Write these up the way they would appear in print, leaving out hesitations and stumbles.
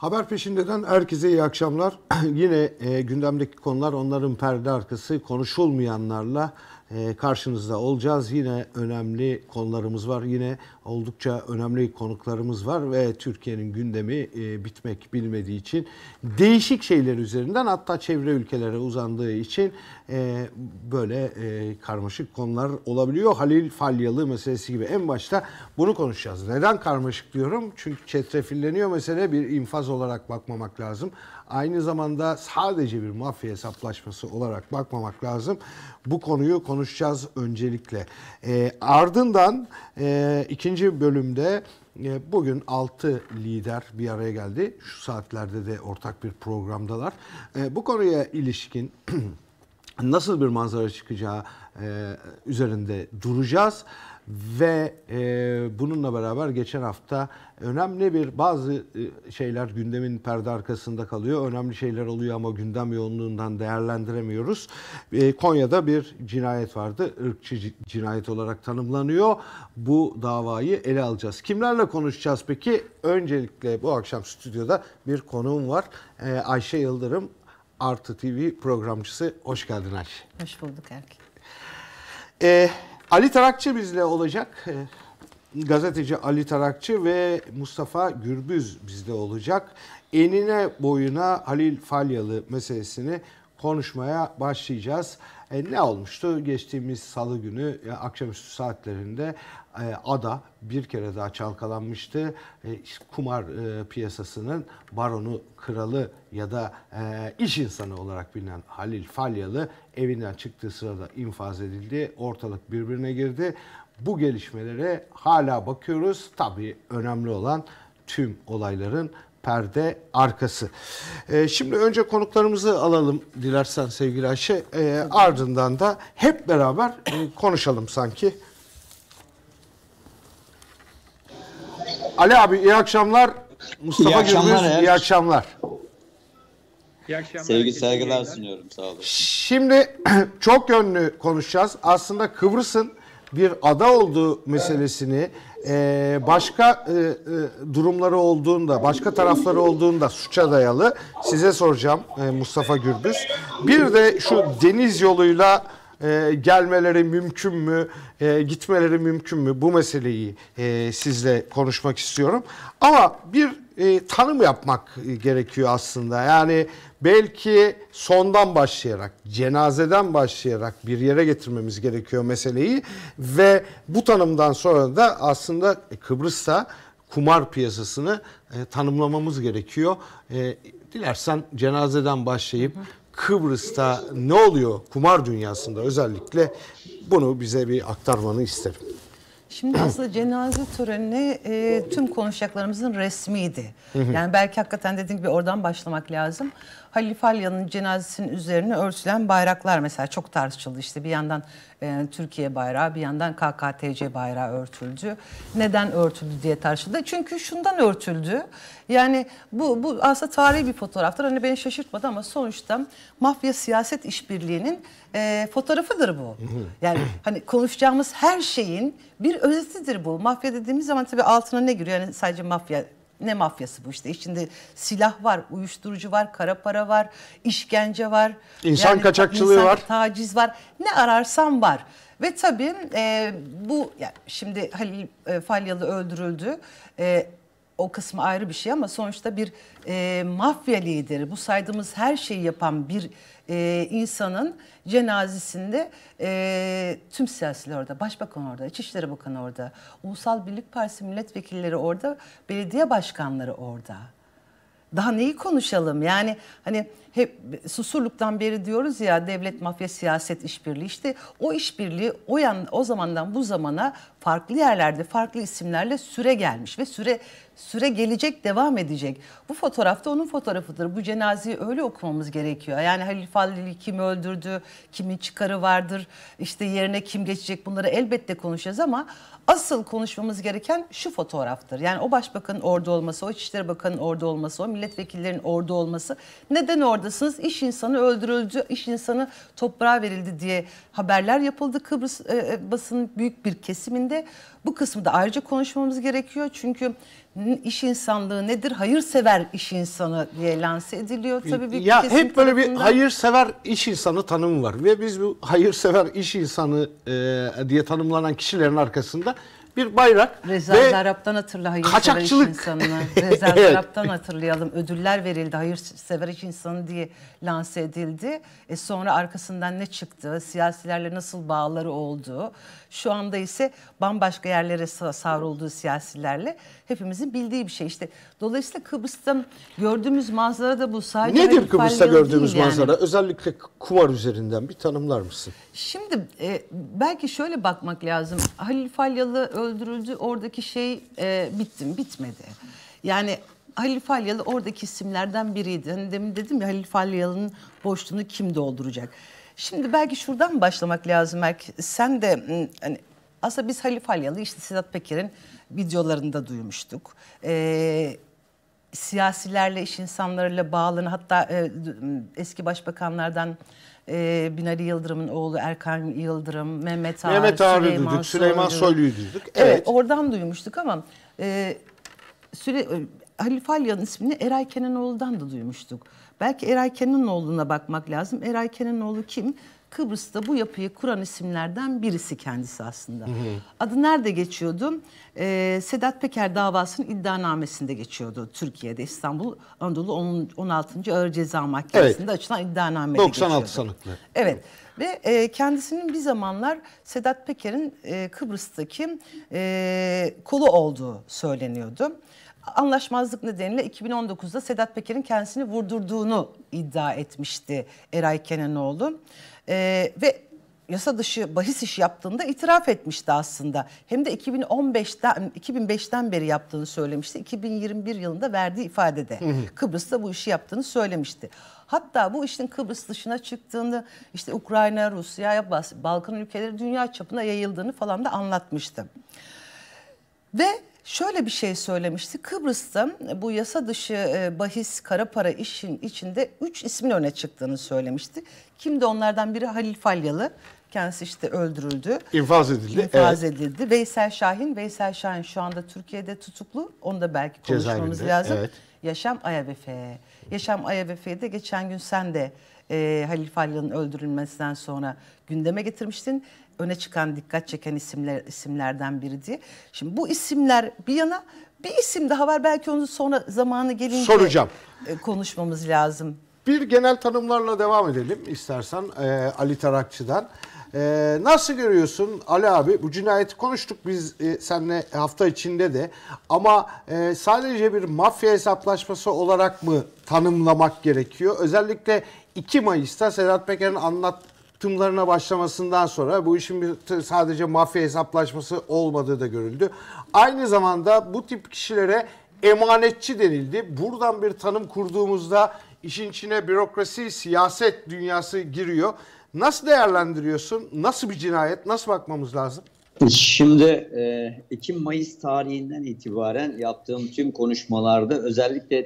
Haber peşindeden herkese iyi akşamlar. Yine gündemdeki konular, onların perde arkası, konuşulmayanlarla karşınızda olacağız. Yine önemli konularımız var. Yine oldukça önemli konuklarımız var ve Türkiye'nin gündemi bitmek bilmediği için değişik şeyler üzerinden, hatta çevre ülkelere uzandığı için böyle karmaşık konular olabiliyor. Halil Falyalı meselesi gibi. En başta bunu konuşacağız. Neden karmaşık diyorum? Çünkü çetrefilleniyor mesele, bir infaz olarak bakmamak lazım. Aynı zamanda sadece bir mafya hesaplaşması olarak bakmamak lazım. Bu konuyu konuşacağız öncelikle. Ardından ikinci bölümde bugün 6 lider bir araya geldi. Şu saatlerde de ortak bir programdalar. Bu konuya ilişkin nasıl bir manzara çıkacağı üzerinde duracağız. Ve bununla beraber geçen hafta önemli bazı şeyler gündemin perde arkasında kalıyor. Önemli şeyler oluyor ama gündem yoğunluğundan değerlendiremiyoruz. Konya'da bir cinayet vardı. Irkçı cinayet olarak tanımlanıyor. Bu davayı ele alacağız. Kimlerle konuşacağız peki? Öncelikle bu akşam stüdyoda bir konuğum var. Ayşe Yıldırım, Artı TV programcısı. Hoş geldin Ayşe. Hoş bulduk Erkin. Ali Tarakçı bizle olacak. Gazeteci Ali Tarakçı ve Mustafa Gürbüz bizde olacak. Enine boyuna Halil Falyalı meselesini konuşmaya başlayacağız. Ne olmuştu? Geçtiğimiz salı günü akşamüstü saatlerinde ada bir kere daha çalkalanmıştı. Kumar piyasasının baronu, kralı ya da iş insanı olarak bilinen Halil Falyalı evinden çıktığı sırada infaz edildi. Ortalık birbirine girdi. Bu gelişmelere hala bakıyoruz. Tabii önemli olan tüm olayların perde arkası. Şimdi önce konuklarımızı alalım dilersen sevgili Ayşe. Ardından da hep beraber konuşalım sanki. Ali abi iyi akşamlar. Mustafa Gürbüz iyi akşamlar. İyi akşamlar. Sevgi saygılar sunuyorum, sağ olun. Şimdi çok yönlü konuşacağız. Aslında Kıbrıs'ın bir ada olduğu meselesini, başka durumları olduğunda, başka tarafları olduğunda suça dayalı size soracağım Mustafa Gürbüz. Bir de şu deniz yoluyla gelmeleri mümkün mü, gitmeleri mümkün mü, bu meseleyi sizle konuşmak istiyorum. Ama bir tanım yapmak gerekiyor aslında. Yani belki sondan başlayarak, cenazeden başlayarak bir yere getirmemiz gerekiyor meseleyi. Ve bu tanımdan sonra da aslında Kıbrıs'ta kumar piyasasını tanımlamamız gerekiyor. Dilersen cenazeden başlayıp Kıbrıs'ta ne oluyor kumar dünyasında özellikle, bunu bize bir aktarmanı isterim. Şimdi aslında cenaze töreni tüm konuşacaklarımızın resmiydi. Yani belki hakikaten dediğim gibi oradan başlamak lazım. Halil Falyalı'nın cenazesinin üzerine örtülen bayraklar mesela çok tartışıldı. İşte bir yandan Türkiye bayrağı, bir yandan KKTC bayrağı örtüldü. Neden örtüldü diye tartışıldı. Çünkü şundan örtüldü. Yani bu aslında tarihi bir fotoğraftır. Hani beni şaşırtmadı ama sonuçta mafya siyaset işbirliğinin fotoğrafıdır bu. Yani hani konuşacağımız her şeyin bir özetidir bu. Mafya dediğimiz zaman tabii altına ne giriyor? Yani sadece mafya. Ne mafyası bu işte? İçinde silah var, uyuşturucu var, kara para var, işkence var. İnsan kaçakçılığı var. Taciz var. Ne ararsan var. Ve tabii bu yani şimdi Halil Falyalı öldürüldü. O kısmı ayrı bir şey ama sonuçta bir mafya lideri, bu saydığımız her şeyi yapan bir insanın cenazesinde tüm siyasiler orada, Başbakan orada, İçişleri Bakanı orada, Ulusal Birlik Partisi milletvekilleri orada, belediye başkanları orada. Daha neyi konuşalım? Yani hani hep Susurluk'tan beri diyoruz ya, devlet mafya siyaset işbirliği. İşte o işbirliği o zamandan bu zamana farklı yerlerde farklı isimlerle süre gelmiş ve süre gelecek, devam edecek. Bu fotoğrafta onun fotoğrafıdır. Bu cenazeyi öyle okumamız gerekiyor. Yani Halil Falyalı'yı kim öldürdü, kimin çıkarı vardır, işte yerine kim geçecek, bunları elbette konuşacağız ama asıl konuşmamız gereken şu fotoğraftır. Yani o başbakanın orada olması, o İçişleri Bakanı'nın orada olması, o milletvekillerinin orada olması. Neden oradasınız? İş insanı öldürüldü, iş insanı toprağa verildi diye haberler yapıldı Kıbrıs basının büyük bir kesiminde. Bu kısmı da ayrıca konuşmamız gerekiyor. Çünkü iş insanlığı nedir? Hayırsever iş insanı diye lanse ediliyor. Tabii bir Ya kesim hep böyle bir tarafından. hayırsever iş insanı tanımı var ve biz bu hayırsever iş insanı diye tanımlanan kişilerin arkasında bir bayrak Reza ve Zarrab'dan hatırla hayırsever iş kaçakçılık. insanını. Reza Evet. Zarrab'dan hatırlayalım. Ödüller verildi hayırsever iş insanı diye lanse edildi. Sonra arkasından ne çıktı? Siyasilerle nasıl bağları oldu? Şu anda ise bambaşka yerlere savrulduğu siyasilerle hepimizin bildiği bir şey. İşte dolayısıyla Kıbrıs'ta gördüğümüz manzara da bu. Sadece Nedir Halil Kıbrıs'ta Falyalı gördüğümüz değil yani. manzara? Özellikle kumar üzerinden bir tanımlar mısın? Şimdi belki şöyle bakmak lazım. Halil Falyalı öldürüldü. Oradaki şey bitti mi? Bitmedi. Yani Halil Falyalı oradaki isimlerden biriydi. Hani demin dedim ya Halil Falyalı'nın boşluğunu kim dolduracak? Şimdi belki şuradan başlamak lazım. Belki sen de hani aslında biz Halil Falyalı işte Sedat Peker'in videolarında duymuştuk. Siyasilerle, iş insanlarıyla bağlarını hatta eski başbakanlardan Binali Yıldırım'ın oğlu Erkan Yıldırım, Mehmet Ağar, Süleyman Soylu'yu duyduk. Evet, oradan duymuştuk ama Halil Falyalı'nın ismini Eray Kenanoğlu'dan da duymuştuk. Belki Eray Kenanoğlu'na bakmak lazım. Eray Kenanoğlu kim? Kıbrıs'ta bu yapıyı kuran isimlerden birisi kendisi aslında. Adı nerede geçiyordu? Sedat Peker davasının iddianamesinde geçiyordu. Türkiye'de İstanbul Anadolu 16. Ağır Ceza Mahkemesi'nde açılan iddianamede 96 geçiyordu. sanıklı. Evet ve kendisinin bir zamanlar Sedat Peker'in Kıbrıs'taki kolu olduğu söyleniyordu. Anlaşmazlık nedeniyle 2019'da Sedat Peker'in kendisini vurdurduğunu iddia etmişti Eray Kenanoğlu. Ve yasa dışı bahis işi yaptığında itiraf etmişti aslında. Hem de 2005'ten beri yaptığını söylemişti. 2021 yılında verdiği ifadede Kıbrıs'ta bu işi yaptığını söylemişti. Hatta bu işin Kıbrıs dışına çıktığını, işte Ukrayna, Rusya, Balkan ülkeleri dünya çapına yayıldığını falan da anlatmıştı. Ve şöyle bir şey söylemişti. Kıbrıs'ta bu yasa dışı bahis, kara para işin içinde 3 ismin öne çıktığını söylemişti. Kimdi onlardan biri? Halil Falyalı. Kendisi işte öldürüldü. İnfaz edildi. İnfaz edildi. Veysel Şahin şu anda Türkiye'de tutuklu. Onu da belki konuşmamız Cezaevinde, lazım. evet. Yaşam Ayabefe. Yaşam Ayabefe'yi de geçen gün sen de Halil Falyalı'nın öldürülmesinden sonra gündeme getirmiştin. Öne çıkan, dikkat çeken isimlerden biri diye. Şimdi bu isimler bir yana, bir isim daha var. Belki onu sonra zamanı gelince Soracağım. Konuşmamız lazım. Bir genel tanımlarla devam edelim istersen Ali Tarakçı'dan. Nasıl görüyorsun Ali abi? Bu cinayeti konuştuk biz seninle hafta içinde de. Ama sadece bir mafya hesaplaşması olarak mı tanımlamak gerekiyor? Özellikle 2 Mayıs'ta Sedat Peker'in anlatımlarına başlamasından sonra bu işin sadece mafya hesaplaşması olmadığı da görüldü. Aynı zamanda bu tip kişilere emanetçi denildi. Buradan bir tanım kurduğumuzda işin içine bürokrasi, siyaset dünyası giriyor. Nasıl değerlendiriyorsun? Nasıl bir cinayet? Nasıl bakmamız lazım? Şimdi 2 Mayıs tarihinden itibaren yaptığım tüm konuşmalarda özellikle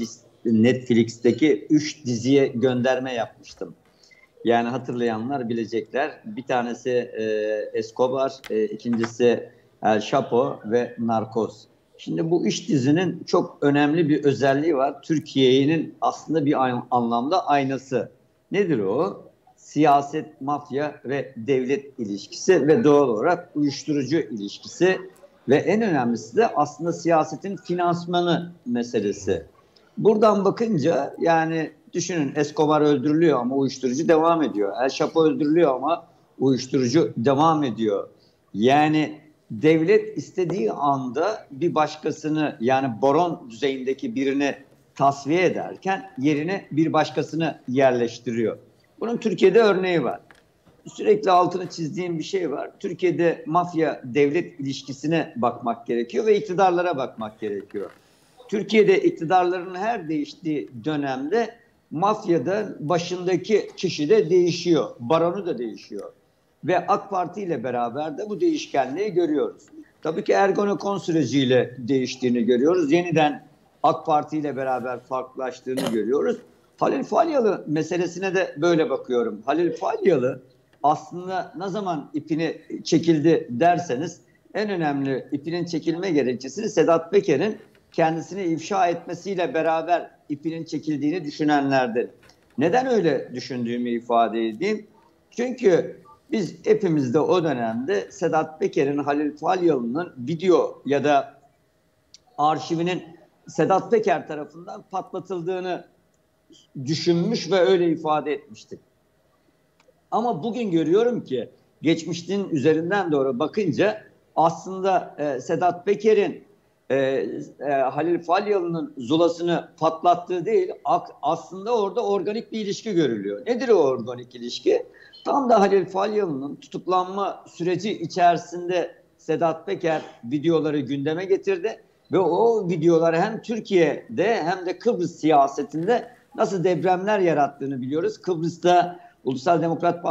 Netflix'teki 3 diziye gönderme yapmıştım. Yani hatırlayanlar bilecekler. Bir tanesi Escobar, ikincisi El Chapo ve Narcos. Şimdi bu 3 dizinin çok önemli bir özelliği var. Türkiye'nin aslında bir anlamda aynası. Nedir o? Siyaset, mafya ve devlet ilişkisi ve doğal olarak uyuşturucu ilişkisi ve en önemlisi de aslında siyasetin finansmanı meselesi. Buradan bakınca yani düşünün, Escobar öldürülüyor ama uyuşturucu devam ediyor. El Chapo öldürülüyor ama uyuşturucu devam ediyor. Yani devlet istediği anda bir başkasını, yani baron düzeyindeki birini tasfiye ederken yerine bir başkasını yerleştiriyor. Bunun Türkiye'de örneği var. Sürekli altını çizdiğim bir şey var. Türkiye'de mafya devlet ilişkisine bakmak gerekiyor ve iktidarlara bakmak gerekiyor. Türkiye'de iktidarların her değiştiği dönemde mafyada başındaki kişi de değişiyor. Baronu da değişiyor. Ve AK Parti ile beraber de bu değişkenliği görüyoruz. Tabii ki Ergenekon süreciyle değiştiğini görüyoruz. Yeniden AK Parti ile beraber farklılaştığını görüyoruz. Halil Falyalı meselesine de böyle bakıyorum. Halil Falyalı aslında ne zaman ipini çekildi derseniz en önemli ipinin çekilme gerekçesi Sedat Peker'in kendisini ifşa etmesiyle beraber ipinin çekildiğini düşünenlerden. Neden öyle düşündüğümü ifade edeyim. Çünkü biz hepimiz de o dönemde Sedat Peker'in Halil Falyalı'nın video ya da arşivinin Sedat Peker tarafından patlatıldığını düşünmüş ve öyle ifade etmiştik. Ama bugün görüyorum ki geçmişin üzerinden doğru bakınca aslında Sedat Peker'in Halil Falyalı'nın zulasını patlattığı değil, aslında orada organik bir ilişki görülüyor. Nedir o organik ilişki? Tam da Halil Falyalı'nın tutuklanma süreci içerisinde Sedat Peker videoları gündeme getirdi ve o videoları hem Türkiye'de hem de Kıbrıs siyasetinde nasıl depremler yarattığını biliyoruz. Kıbrıs'ta Ulusal Demokrat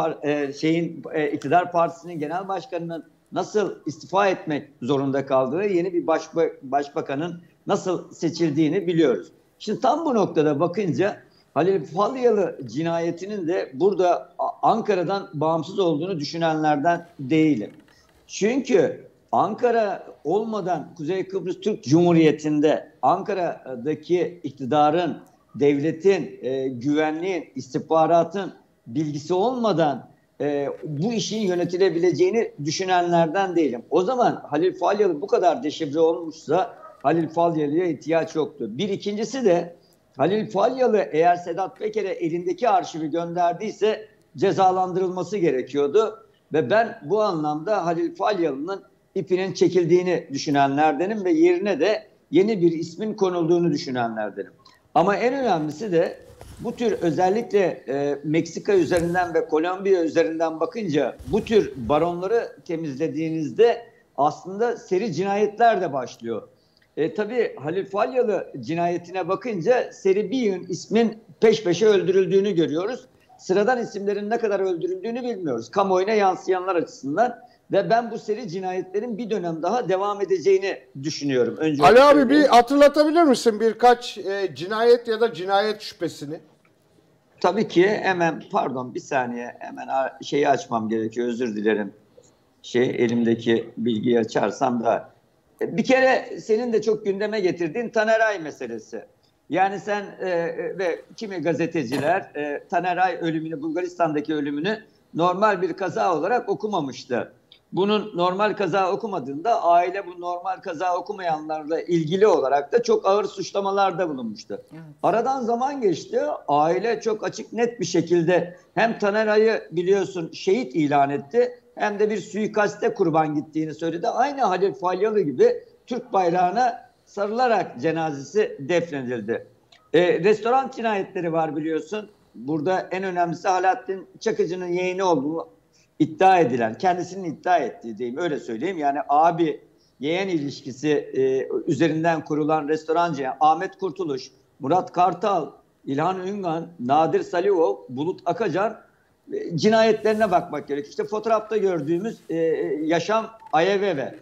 İktidar Partisi'nin genel başkanının nasıl istifa etmek zorunda kaldığı, yeni bir başbakanın nasıl seçildiğini biliyoruz. Şimdi tam bu noktada bakınca Halil Falyalı cinayetinin de burada Ankara'dan bağımsız olduğunu düşünenlerden değilim. Çünkü Ankara olmadan Kuzey Kıbrıs Türk Cumhuriyeti'nde Ankara'daki iktidarın, devletin, güvenliğin, istihbaratın bilgisi olmadan bu işin yönetilebileceğini düşünenlerden değilim. O zaman Halil Falyalı bu kadar deşifre olmuşsa Halil Falyalı'ya ihtiyaç yoktu. Bir ikincisi de Halil Falyalı eğer Sedat Peker'e elindeki arşivi gönderdiyse cezalandırılması gerekiyordu. Ve ben bu anlamda Halil Falyalı'nın ipinin çekildiğini düşünenlerdenim ve yerine de yeni bir ismin konulduğunu düşünenlerdenim. Ama en önemlisi de bu tür özellikle Meksika üzerinden ve Kolombiya üzerinden bakınca bu tür baronları temizlediğinizde aslında seri cinayetler de başlıyor. Tabii Halil Falyalı cinayetine bakınca seri bir yığın ismin peş peşe öldürüldüğünü görüyoruz. Sıradan isimlerin ne kadar öldürüldüğünü bilmiyoruz. Kamuoyuna yansıyanlar açısından. Ve ben bu seri cinayetlerin bir dönem daha devam edeceğini düşünüyorum. Önce Ali abi bir hatırlatabilir misin birkaç cinayet ya da cinayet şüphesini? Tabii ki hemen pardon bir saniye hemen şeyi açmam gerekiyor, özür dilerim. Elimdeki bilgiyi açarsam da. Bir kere senin de çok gündeme getirdiğin Taner Ay meselesi. Yani sen ve kimi gazeteciler Taner Ay ölümünü, Bulgaristan'daki ölümünü normal bir kaza olarak okumamıştı. Bunun normal kaza okumadığında aile bu normal kaza okumayanlarla ilgili olarak da çok ağır suçlamalarda bulunmuştu. Evet. Aradan zaman geçti. Aile çok açık net bir şekilde hem Taner Ay'ı biliyorsun şehit ilan etti hem de bir suikaste kurban gittiğini söyledi. Aynı Halil Falyalı gibi Türk bayrağına sarılarak cenazesi defnedildi. Restoran cinayetleri var biliyorsun. Burada en önemlisi Alaaddin Çakıcı'nın yeğeni olduğu iddia edilen, kendisinin iddia ettiği diyeyim, öyle söyleyeyim. Yani abi yeğen ilişkisi üzerinden kurulan restorancı Ahmet Kurtuluş, Murat Kartal, İlhan Üngan, Nadir Salihov, Bulut Akacan cinayetlerine bakmak gerekiyor. İşte fotoğrafta gördüğümüz Yaşam Ayeveve,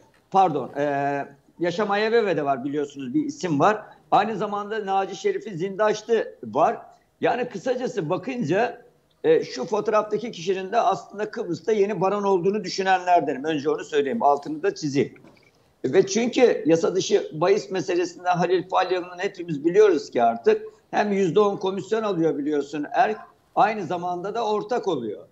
Yaşam Ayeveve'de var biliyorsunuz bir isim var. Aynı zamanda Naci Şerifi Zindaşlı var. Yani kısacası bakınca şu fotoğraftaki kişinin de aslında Kıbrıs'ta yeni baron olduğunu düşünenlerdenim. Önce onu söyleyeyim, altını da çizeyim. Ve çünkü yasa dışı bahis meselesinde Halil Falyalı'nın hepimiz biliyoruz ki artık hem %10 komisyon alıyor biliyorsun aynı zamanda da ortak oluyor.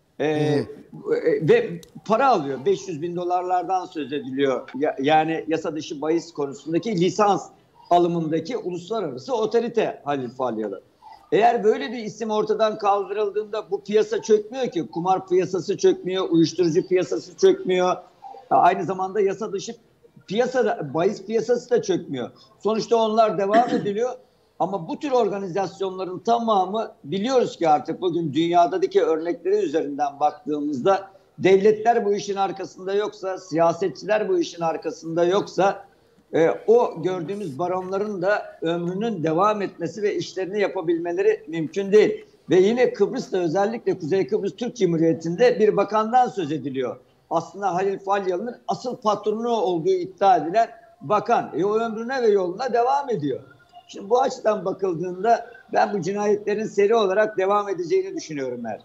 Ve para alıyor. 500 bin dolarlardan söz ediliyor. Yani yasa dışı bahis konusundaki lisans alımındaki uluslararası otorite Halil Falyalı. Eğer böyle bir isim ortadan kaldırıldığında bu piyasa çökmüyor ki. Kumar piyasası çökmüyor, uyuşturucu piyasası çökmüyor. Aynı zamanda yasa dışı piyasada, bahis piyasası da çökmüyor. Sonuçta onlar devam ediliyor. Ama bu tür organizasyonların tamamı biliyoruz ki artık bugün dünyadaki örnekleri üzerinden baktığımızda devletler bu işin arkasında yoksa, siyasetçiler bu işin arkasında yoksa o gördüğümüz baronların da ömrünün devam etmesi ve işlerini yapabilmeleri mümkün değil. Ve yine Kıbrıs'ta özellikle Kuzey Kıbrıs Türk Cumhuriyeti'nde bir bakandan söz ediliyor. Aslında Halil Falyalı'nın asıl patronu olduğu iddia edilen bakan. O ömrüne ve yoluna devam ediyor. Şimdi bu açıdan bakıldığında ben bu cinayetlerin seri olarak devam edeceğini düşünüyorum her.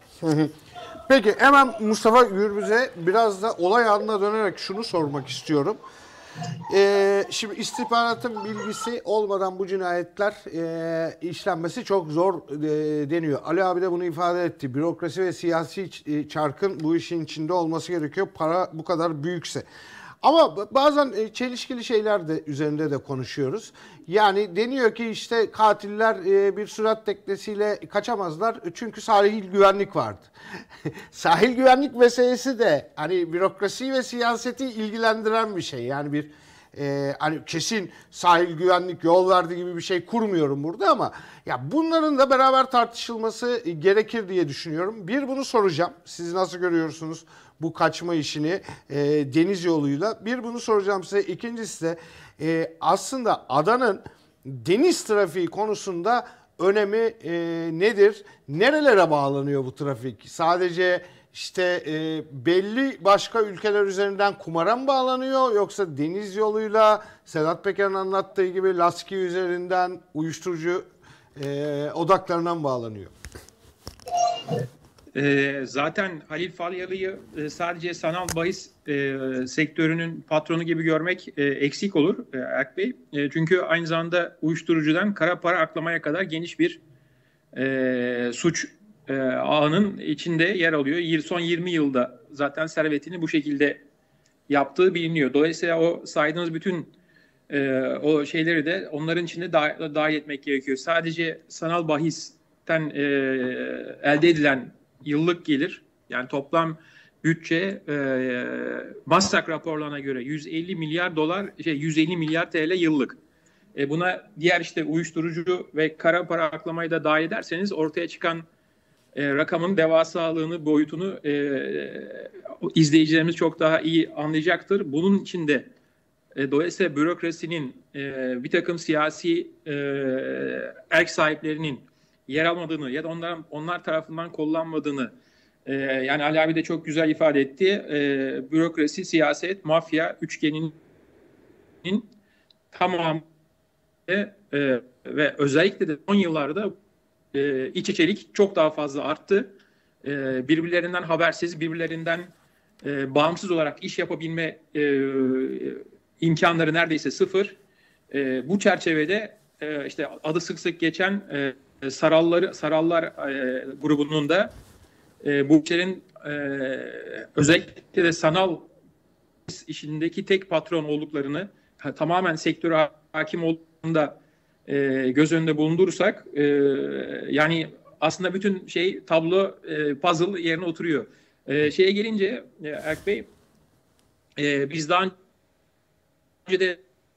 Peki hemen Mustafa Gürbüz'e biraz da olay anına dönerek şunu sormak istiyorum. Şimdi istihbaratın bilgisi olmadan bu cinayetler işlenmesi çok zor deniyor. Ali abi de bunu ifade etti. Bürokrasi ve siyasi çarkın bu işin içinde olması gerekiyor. Para bu kadar büyükse. Ama bazen çelişkili şeyler de üzerinde de konuşuyoruz. Yani deniyor ki işte katiller bir sürat teknesiyle kaçamazlar çünkü sahil güvenlik vardı. Sahil güvenlik meselesi de hani bürokrasi ve siyaseti ilgilendiren bir şey. Yani bir hani kesin sahil güvenlik yol verdi gibi bir şey kurmuyorum burada ama ya bunların da beraber tartışılması gerekir diye düşünüyorum. Bir, bunu soracağım. Siz nasıl görüyorsunuz bu kaçma işini deniz yoluyla? Bir, bunu soracağım size. İkincisi de aslında adanın deniz trafiği konusunda önemi nedir? Nerelere bağlanıyor bu trafik? Sadece işte belli başka ülkeler üzerinden kumara mı bağlanıyor, yoksa deniz yoluyla Sedat Peker'in anlattığı gibi Laski üzerinden uyuşturucu odaklarına mı bağlanıyor? Zaten Halil Falyalı'yı sadece sanal bahis sektörünün patronu gibi görmek eksik olur Erk Bey. Çünkü aynı zamanda uyuşturucudan kara para aklamaya kadar geniş bir suç ağının içinde yer alıyor. Son 20 yılda zaten servetini bu şekilde yaptığı biliniyor. Dolayısıyla o saydığınız bütün o şeyleri de onların içinde dahil etmek gerekiyor. Sadece sanal bahisten elde edilen yıllık gelir, yani toplam bütçe Masak raporlarına göre 150 milyar dolar, 150 milyar TL yıllık. Buna diğer işte uyuşturucu ve kara para aklamayı da dahil ederseniz ortaya çıkan rakamın devasalığını, boyutunu izleyicilerimiz çok daha iyi anlayacaktır. Bunun için de dolayısıyla bürokrasinin bir takım siyasi erk sahiplerinin yer almadığını ya da onlar tarafından kullanmadığını yani Ali abi de çok güzel ifade etti. Bürokrasi, siyaset, mafya üçgeninin tamamı ve özellikle de son yıllarda iç içelik çok daha fazla arttı. Birbirlerinden habersiz, birbirlerinden bağımsız olarak iş yapabilme imkanları neredeyse sıfır. Bu çerçevede işte adı sık sık geçen Sarallar grubunun da bu işlerin özellikle de sanal işindeki tek patron olduklarını, tamamen sektöre hakim olduğunu da göz önünde bulundurursak yani aslında bütün tablo puzzle yerine oturuyor. Şeye gelince Erk Bey, biz daha önce de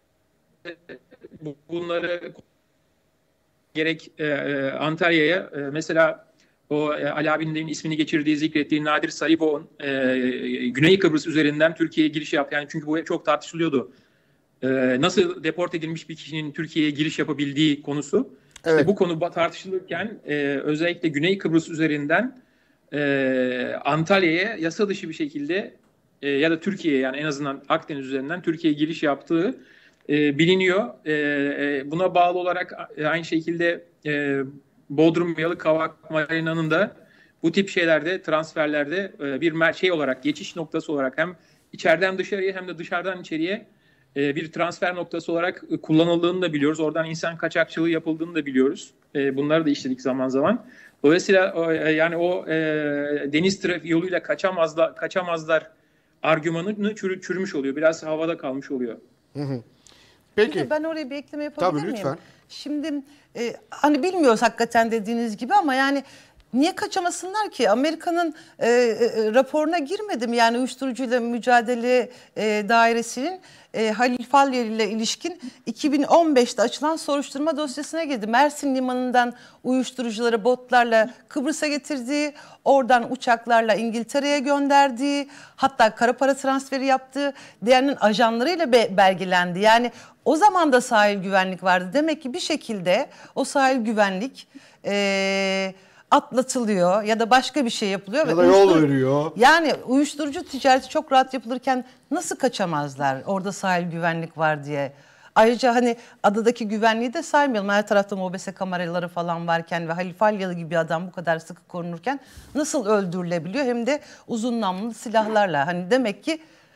bunları gerek Antalya'ya mesela o Ali abinin ismini geçirdiği, zikrettiği Nadir Sarıboğ'un Güney Kıbrıs üzerinden Türkiye'ye giriş yaptı. Yani çünkü bu çok tartışılıyordu. Nasıl deport edilmiş bir kişinin Türkiye'ye giriş yapabildiği konusu. Evet. İşte bu konu tartışılırken özellikle Güney Kıbrıs üzerinden Antalya'ya yasa dışı bir şekilde ya da Türkiye'ye, yani en azından Akdeniz üzerinden Türkiye'ye giriş yaptığı biliniyor. Buna bağlı olarak aynı şekilde Bodrum Yalıkavak Marina'nın da bu tip şeylerde, transferlerde bir olarak, geçiş noktası olarak hem içeriden dışarıya hem de dışarıdan içeriye bir transfer noktası olarak kullanıldığını da biliyoruz. Oradan insan kaçakçılığı yapıldığını da biliyoruz. Bunları da işledik zaman zaman. Dolayısıyla yani o deniz trafiği yoluyla kaçamazlar argümanını çürümüş oluyor. Biraz havada kalmış oluyor. Hı hı. Peki. Ben oraya bir ekleme yapabilir miyim? Lütfen. Şimdi hani bilmiyoruz hakikaten dediğiniz gibi ama yani niye kaçamasınlar ki? Amerika'nın raporuna girmedim. Yani uyuşturucuyla mücadele dairesinin Halil Falyalı ile ilişkin 2015'te açılan soruşturma dosyasına girdi. Mersin limanından uyuşturucuları botlarla Kıbrıs'a getirdiği, oradan uçaklarla İngiltere'ye gönderdiği, hatta kara para transferi yaptığı, diğerinin ajanlarıyla belgelendi. Yani o zaman da sahil güvenlik vardı. Demek ki bir şekilde o sahil güvenlik atlatılıyor ya da başka bir şey yapılıyor. Ya da yol veriyor. Yani uyuşturucu ticareti çok rahat yapılırken nasıl kaçamazlar orada sahil güvenlik var diye. Ayrıca hani adadaki güvenliği de saymayalım. Her tarafta mobese kameraları falan varken ve Halil Falyalı gibi bir adam bu kadar sıkı korunurken nasıl öldürülebiliyor? Hem de uzun namlulu silahlarla. Hani demek ki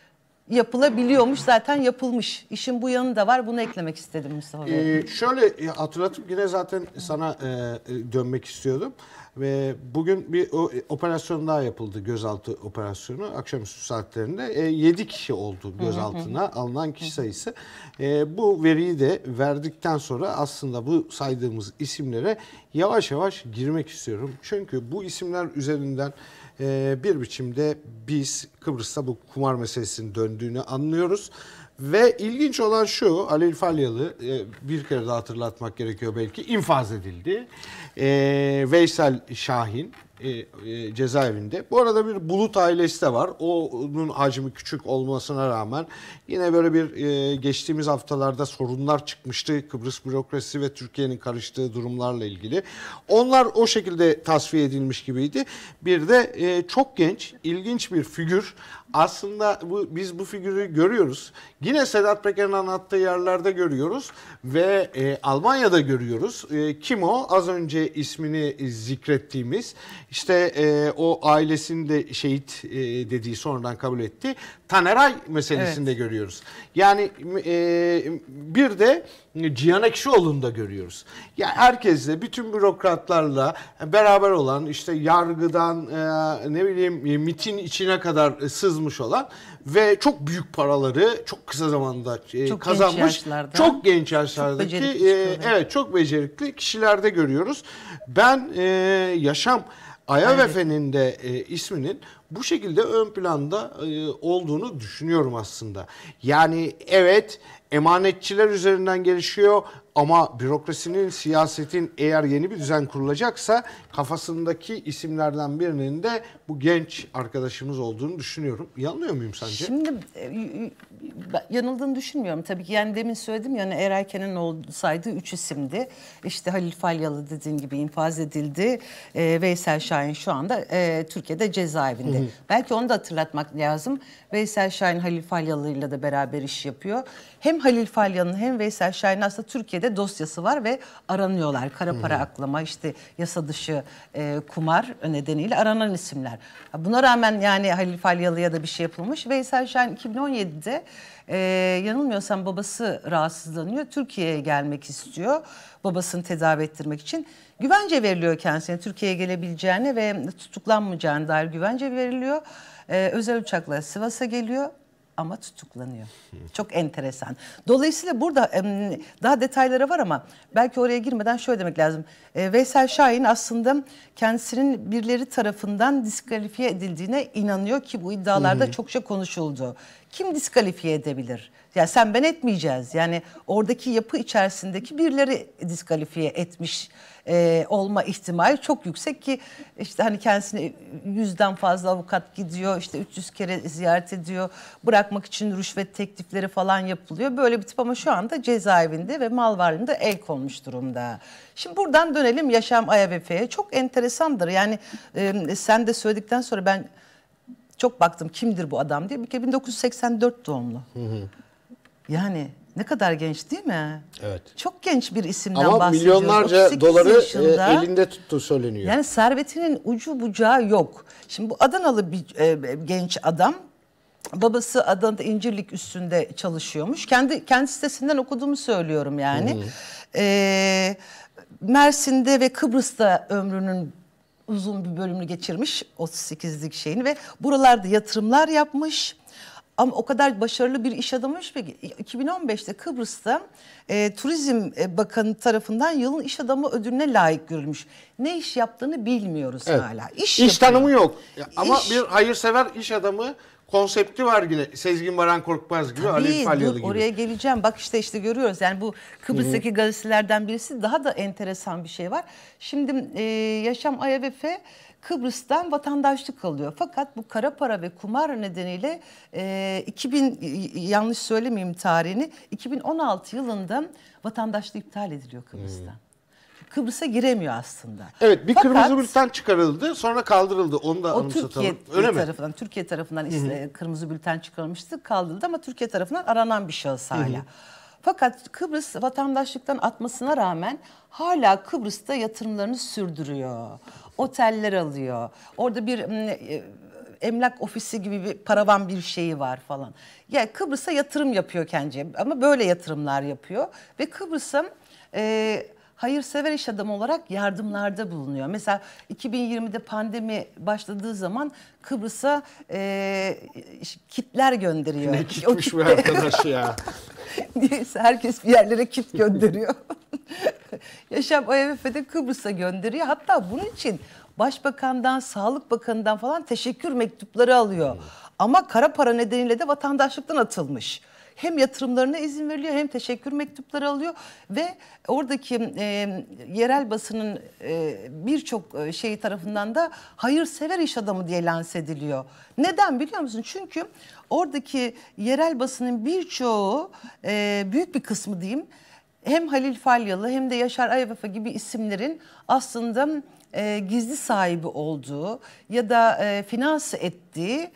yapılabiliyormuş, zaten yapılmış. İşin bu yanı da var. Bunu eklemek istedim Mustafa Bey. Şöyle hatırlatıp yine zaten sana dönmek istiyordum. Ve bugün bir operasyon daha yapıldı, gözaltı operasyonu. Akşamüstü saatlerinde 7 kişi oldu gözaltına alınan kişi sayısı. Bu veriyi de verdikten sonra aslında bu saydığımız isimlere yavaş yavaş girmek istiyorum. Çünkü bu isimler üzerinden bir biçimde biz Kıbrıs'ta bu kumar meselesinin döndüğünü anlıyoruz. Ve ilginç olan şu, Halil Falyalı bir kere daha hatırlatmak gerekiyor belki, infaz edildi. Veysel Şahin cezaevinde. Bu arada bir Bulut ailesi de var. Onun hacmi küçük olmasına rağmen yine böyle bir geçtiğimiz haftalarda sorunlar çıkmıştı. Kıbrıs bürokrasisi ve Türkiye'nin karıştığı durumlarla ilgili. Onlar o şekilde tasfiye edilmiş gibiydi. Bir de çok genç, ilginç bir figür. Aslında biz bu figürü görüyoruz. Yine Sedat Peker'in anlattığı yerlerde görüyoruz ve Almanya'da görüyoruz. Kim o? Az önce ismini zikrettiğimiz, işte o ailesinin de şehit dediği, sonradan kabul etti, Taneray meselesinde görüyoruz. Yani bir de Cihan Ekşioğlu'nu da görüyoruz. Yani herkesle, bütün bürokratlarla beraber olan, işte yargıdan ne bileyim MİT'in içine kadar sızmış olan ve çok büyük paraları çok kısa zamanda Çok kazanmış. genç yaşlarda. Çok genç yaşlardaki evet, çok becerikli kişilerde görüyoruz. Ben Yaşam Ayavefe'nin de isminin bu şekilde ön planda olduğunu düşünüyorum aslında. Yani evet, emanetçiler üzerinden gelişiyor ama bürokrasinin, siyasetin eğer yeni bir düzen kurulacaksa kafasındaki isimlerden birinin de bu genç arkadaşımız olduğunu düşünüyorum. Yanılıyor muyum sence? Şimdi yanıldığını düşünmüyorum tabii ki. Yani demin söyledim ya, hani Eray Kenan'ın saydığı 3 isimdi. İşte Halil Falyalı dediğin gibi infaz edildi. Veysel Şahin şu anda Türkiye'de cezaevinde. Belki onu da hatırlatmak lazım. Veysel Şahin Halil Falyalı'yla da beraber iş yapıyor. Hem Halil Falyalı'nın hem Veysel Şahin'in aslında Türkiye'de dosyası var ve aranıyorlar. Kara para aklama, işte yasa dışı kumar nedeniyle aranan isimler. Buna rağmen yani Halil Falyalı'ya da bir şey yapılmış. Veysel Şahin 2017'de yanılmıyorsam babası rahatsızlanıyor. Türkiye'ye gelmek istiyor. Babasını tedavi ettirmek için. Güvence veriliyor kendisine, Türkiye'ye gelebileceğine ve tutuklanmayacağına dair güvence veriliyor. Özel uçakla Sivas'a geliyor ama tutuklanıyor. Çok enteresan. Dolayısıyla burada daha detayları var ama belki oraya girmeden şöyle demek lazım. Veysel Şahin aslında kendisinin birileri tarafından diskalifiye edildiğine inanıyor ki bu iddialarda çokça konuşuldu. Kim diskalifiye edebilir? Ya sen ben etmeyeceğiz. Yani oradaki yapı içerisindeki birileri diskalifiye etmiş olma ihtimali çok yüksek ki işte hani kendisine 100'den fazla avukat gidiyor, işte 300 kere ziyaret ediyor, bırakmak için rüşvet teklifleri falan yapılıyor. Böyle bir tip ama şu anda cezaevinde ve mal varlığında el konmuş durumda. Şimdi buradan dönelim Yaşam Ayavefe'ye. Çok enteresandır. Yani sen de söyledikten sonra ben çok baktım kimdir bu adam diye. Bir kere 1984 doğumlu. Yani ne kadar genç değil mi? Evet. Çok genç bir isimden ama bahsediyoruz. milyonlarca doları elinde tuttuğu söyleniyor. Yani servetinin ucu bucağı yok. Şimdi bu Adanalı bir genç adam. Babası Adana'da İncirlik üstünde çalışıyormuş. Kendi sitesinden okuduğumu söylüyorum yani. Mersin'de ve Kıbrıs'ta ömrünün uzun bir bölümünü geçirmiş, 38'lik şeyini, ve buralarda yatırımlar yapmış. Ama o kadar başarılı bir iş adamıymış ki 2015'te Kıbrıs'ta Turizm Bakanı tarafından yılın iş adamı ödülüne layık görülmüş. Ne iş yaptığını bilmiyoruz hala. İş tanımı yok. Ama bir hayırsever iş adamı konsepti var yine. Sezgin Baran Korkmaz gibi, Halil Falyalı gibi. Oraya geleceğim. Bak işte görüyoruz. Yani bu Kıbrıs'taki gazetelerden birisi, daha da enteresan bir şey var. Şimdi Yaşam Ayavefe Kıbrıs'tan vatandaşlık alıyor. Fakat bu kara para ve kumar nedeniyle 2000, yanlış söylemeyeyim tarihini, 2016 yılında vatandaşlığı iptal ediliyor Kıbrıs'tan. Kıbrıs'a giremiyor aslında. Evet, bir kırmızı bülten çıkarıldı, sonra kaldırıldı. Onu da anımsatalım. Türkiye tarafından kırmızı bülten çıkarılmıştı, kaldırıldı ama Türkiye tarafından aranan bir şahıs hala. Fakat Kıbrıs vatandaşlıktan atmasına rağmen hala Kıbrıs'ta yatırımlarını sürdürüyor. Oteller alıyor. Orada bir emlak ofisi gibi bir paravan bir şeyi var falan. Yani Kıbrıs'a yatırım yapıyor kendi ama böyle yatırımlar yapıyor ve Kıbrıs'a hayırsever iş adamı olarak yardımlarda bulunuyor. Mesela 2020'de pandemi başladığı zaman Kıbrıs'a kitler gönderiyor. Ne kitmiş bu arkadaş ya. Neyse herkes bir yerlere kit gönderiyor. Yaşam AYVF'de Kıbrıs'a gönderiyor. Hatta bunun için Başbakan'dan, Sağlık Bakanı'ndan falan teşekkür mektupları alıyor. Ama kara para nedeniyle de vatandaşlıktan atılmış. Hem yatırımlarına izin veriliyor hem teşekkür mektupları alıyor ve oradaki yerel basının birçok şeyi tarafından da hayırsever iş adamı diye lanse ediliyor. Neden biliyor musun? Çünkü oradaki yerel basının birçoğu, büyük bir kısmı diyeyim, hem Halil Falyalı hem de Yaşar Ayvafa gibi isimlerin aslında gizli sahibi olduğu ya da finanse ettiği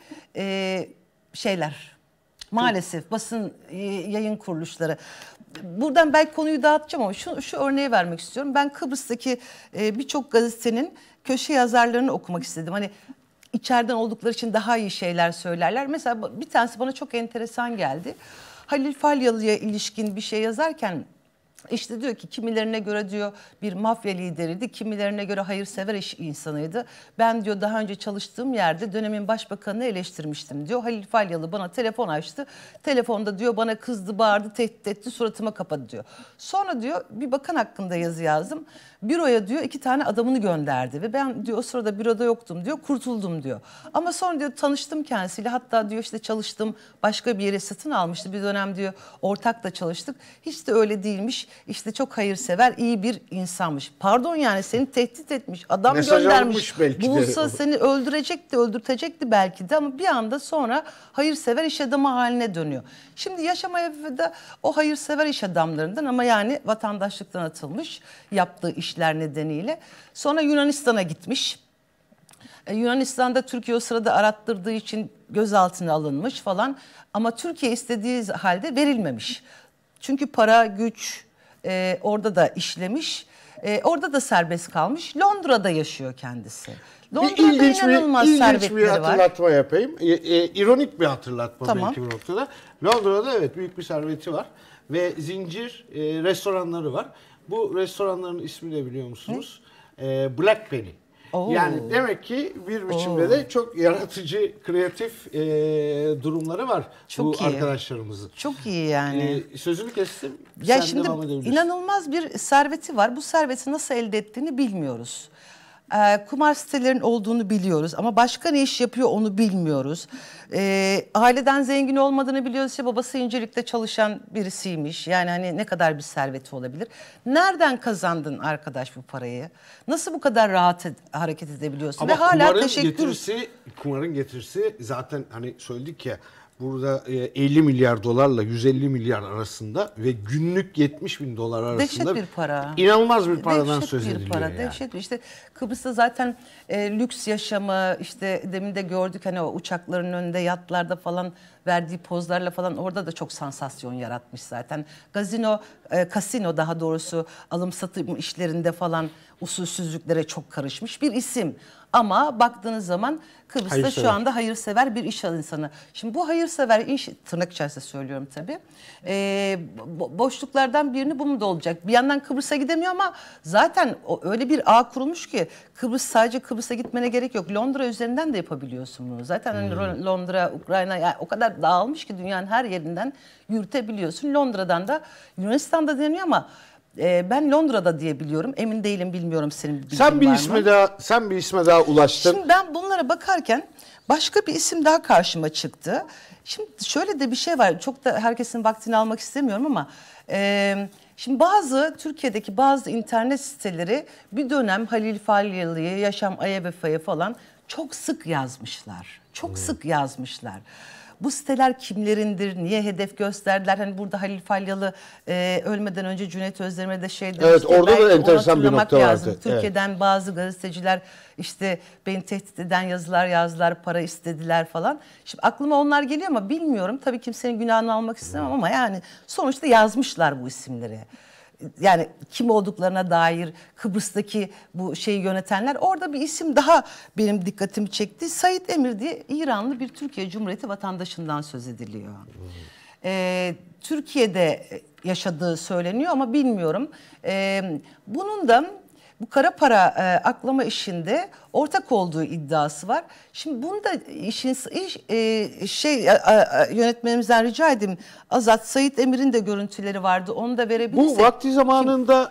şeyler. Maalesef basın yayın kuruluşları. Buradan belki konuyu dağıtacağım ama şu örneği vermek istiyorum. Ben Kıbrıs'taki birçok gazetenin köşe yazarlarını okumak istedim. Hani içeriden oldukları için daha iyi şeyler söylerler. Mesela bir tanesi bana çok enteresan geldi. Halil Falyalı'ya ilişkin bir şey yazarken İşte diyor ki kimilerine göre diyor bir mafya lideriydi, kimilerine göre hayırsever iş insanıydı. Ben diyor daha önce çalıştığım yerde dönemin başbakanını eleştirmiştim diyor. Halil Falyalı bana telefon açtı. Telefonda diyor bana kızdı, bağırdı, tehdit etti, suratıma kapadı diyor. Sonra diyor bir bakan hakkında yazı yazdım. Büroya diyor 2 tane adamını gönderdi ve ben diyor o sırada büroda yoktum diyor, kurtuldum diyor. Ama sonra diyor tanıştım kendisiyle, hatta diyor işte çalıştım, başka bir yere satın almıştı. Bir dönem diyor ortak da çalıştık. Hiç de öyle değilmiş. İşte çok hayırsever, iyi bir insanmış. Pardon yani seni tehdit etmiş, adam Mesaj göndermiş. almış belki de. Bulsa seni öldürecekti, öldürtecekti belki de ama bir anda sonra hayırsever iş adamı haline dönüyor. Şimdi Yaşam Evde o hayırsever iş adamlarından ama yani vatandaşlıktan atılmış yaptığı işler nedeniyle. Sonra Yunanistan'a gitmiş. Yunanistan'da Türkiye o sırada arattırdığı için gözaltına alınmış falan. Ama Türkiye istediği halde verilmemiş. Çünkü para, güç orada da işlemiş. Orada da serbest kalmış. Londra'da yaşıyor kendisi. Londra'da inanılmaz servetleri bir var. hatırlatma yapayım. İronik bir hatırlatma Tamam. belki bu noktada. Londra'da evet büyük bir serveti var. Ve zincir restoranları var. Bu restoranların ismini de biliyor musunuz? Black Penny. Oo. Yani demek ki bir biçimde de çok yaratıcı, kreatif durumları var Çok bu iyi. arkadaşlarımızın. Çok iyi yani. Sözünü kestim. Ya Sen şimdi devam edebilirsin. inanılmaz bir serveti var. Bu serveti nasıl elde ettiğini bilmiyoruz. Kumar sitelerinin olduğunu biliyoruz ama başka ne iş yapıyor onu bilmiyoruz. Aileden zengin olmadığını biliyoruz. İşte babası İncirlik'te çalışan birisiymiş. Yani hani ne kadar bir serveti olabilir? Nereden kazandın arkadaş bu parayı? Nasıl bu kadar rahat hareket edebiliyorsun? Ama ve hala kumarın teşekkür... kumarın getirisi zaten hani söyledik ya burada 50 milyar dolarla 150 milyar arasında ve günlük 70 bin dolar arasında Dehşet bir para. İnanılmaz bir paradan Dehşet söz bir ediliyor para, yani. dehşet bir. İşte Kıbrıs'ta zaten lüks yaşamı, işte demin de gördük hani o uçakların önünde yatlarda falan verdiği pozlarla falan orada da çok sansasyon yaratmış zaten. Kasino daha doğrusu alım satım işlerinde falan usulsüzlüklere çok karışmış bir isim. Ama baktığınız zaman Kıbrıs'ta Hayırsever. şu anda hayırsever bir iş insanı. Şimdi bu hayırsever iş, tırnak içerisinde söylüyorum tabii, boşluklardan birini bu mu da olacak? Bir yandan Kıbrıs'a gidemiyor ama zaten öyle bir ağ kurulmuş ki sadece Kıbrıs'a gitmene gerek yok. Londra üzerinden de yapabiliyorsun bunu. Zaten hani Londra, Ukrayna yani o kadar dağılmış ki dünyanın her yerinden yürütebiliyorsun. Londra'dan da Yunanistan'da deniyor ama ben Londra'da diye biliyorum. Emin değilim, bilmiyorum senin bilgin Sen bir var mı? sen bir isme daha ulaştın. Şimdi ben bunlara bakarken başka bir isim daha karşıma çıktı. Şimdi şöyle de bir şey var. Çok da herkesin vaktini almak istemiyorum ama şimdi Türkiye'deki bazı internet siteleri bir dönem Halil Falyalı'yı, Yaşam Ayvafa'yı falan çok sık yazmışlar. Çok sık yazmışlar. Bu siteler kimlerindir, niye hedef gösterdiler? Hani burada Halil Falyalı ölmeden önce Cüneyt Özdemir'e de şey demişti. Evet, orada da belki onu enteresan bir hatırlamak nokta lazım. vardı. Türkiye'den bazı gazeteciler işte beni tehdit eden yazılar yazdılar, para istediler falan. Şimdi aklıma onlar geliyor ama bilmiyorum. Tabii kimsenin günahını almak istemem ama yani sonuçta yazmışlar bu isimleri. yani kim olduklarına dair Kıbrıs'taki bu şeyi yönetenler, orada bir isim daha benim dikkatimi çekti. Said Emir diye İranlı bir Türkiye Cumhuriyeti vatandaşından söz ediliyor. Türkiye'de yaşadığı söyleniyor ama bilmiyorum. Bunun da bu kara para aklama işinde ortak olduğu iddiası var. Şimdi bunu da yönetmenimizden rica edeyim. Azat, Said Emir'in de görüntüleri vardı. Onu da verebilirsek. Bu vakti zamanında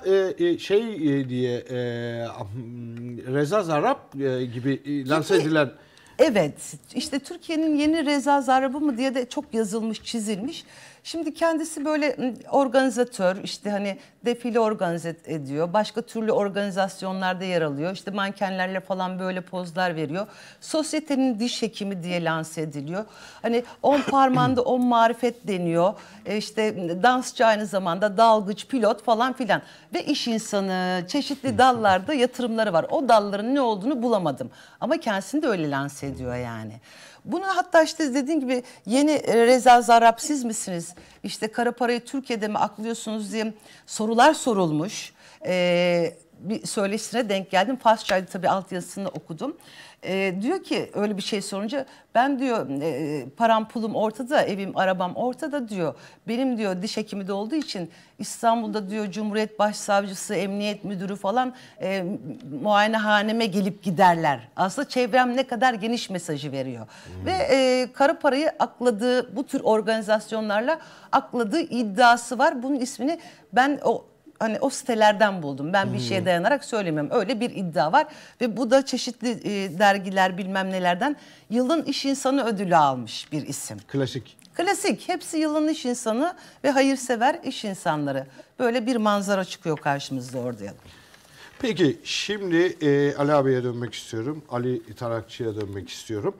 Reza Zarrab gibi lanse edilen. Evet, işte Türkiye'nin yeni Reza Zarrab'ı mı diye de çok yazılmış, çizilmiş. Şimdi kendisi böyle organizatör, işte hani defile organize ediyor. Başka türlü organizasyonlarda yer alıyor. İşte mankenlerle falan böyle pozlar veriyor. Sosyetenin diş hekimi diye lanse ediliyor. Hani 10 parmağında 10 marifet deniyor. İşte dansçı, aynı zamanda dalgıç, pilot falan filan. Ve iş insanı, çeşitli dallarda yatırımları var. O dalların ne olduğunu bulamadım. Ama kendisini de öyle lanse ediyor yani. Bunu hatta işte dediğin gibi yeni Reza Zarrab siz misiniz? İşte kara parayı Türkiye'de mi aklıyorsunuz diye sorular sorulmuş. Bir söyleşisine denk geldim. Farsçaydı tabii, altyazısını okudum. Diyor ki öyle bir şey sorunca, ben diyor param pulum ortada, evim arabam ortada diyor. Benim diyor diş hekimi de olduğu için İstanbul'da diyor Cumhuriyet Başsavcısı, Emniyet Müdürü falan muayenehaneme gelip giderler. Aslında çevrem ne kadar geniş mesajı veriyor. Ve kara parayı akladığı, bu tür organizasyonlarla akladığı iddiası var. Bunun ismini ben o sitelerden buldum. Ben bir şeye dayanarak söylemiyorum. Öyle bir iddia var ve bu da çeşitli dergiler bilmem nelerden yılın iş insanı ödülü almış bir isim. Klasik. Klasik. Hepsi yılın iş insanı ve hayırsever iş insanları. Böyle bir manzara çıkıyor karşımızda orada. Peki şimdi Ali abiye dönmek istiyorum. Ali Tarakçı'ya dönmek istiyorum.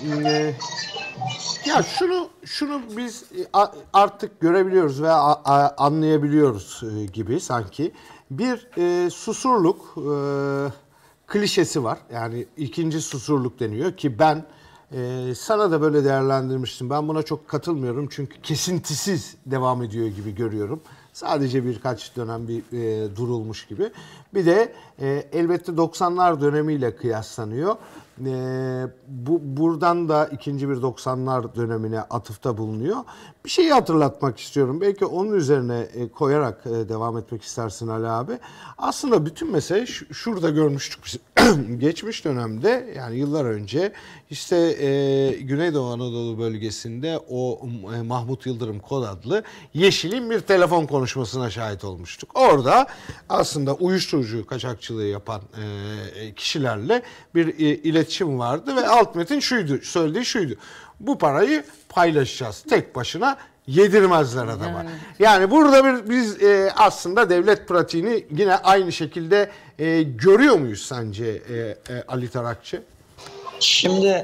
Ya şunu biz artık görebiliyoruz ve anlayabiliyoruz gibi sanki. Bir Susurluk klişesi var. Yani ikinci Susurluk deniyor ki ben sana da böyle değerlendirmiştim. Ben buna çok katılmıyorum çünkü kesintisiz devam ediyor gibi görüyorum. Sadece birkaç dönem durulmuş gibi. Bir de elbette 90'lar dönemiyle kıyaslanıyor. Buradan da ikinci bir 90'lar dönemine atıfta bulunuyor. Bir şeyi hatırlatmak istiyorum. Belki onun üzerine koyarak devam etmek istersin Ali abi. Aslında bütün mesele şurada görmüştük biz. Geçmiş dönemde, yani yıllar önce işte Güneydoğu Anadolu bölgesinde o Mahmut Yıldırım Kod adlı Yeşil'in bir telefon konuşmasına şahit olmuştuk. Orada aslında uyuşturucu kaçakçılığı yapan kişilerle bir iletişim vardı ve alt metin söylediği şuydu. Bu parayı paylaşacağız. Tek başına yedirmezler adama. Yani burada biz aslında devlet pratiğini yine aynı şekilde görüyor muyuz sence Ali Tarakçı? Şimdi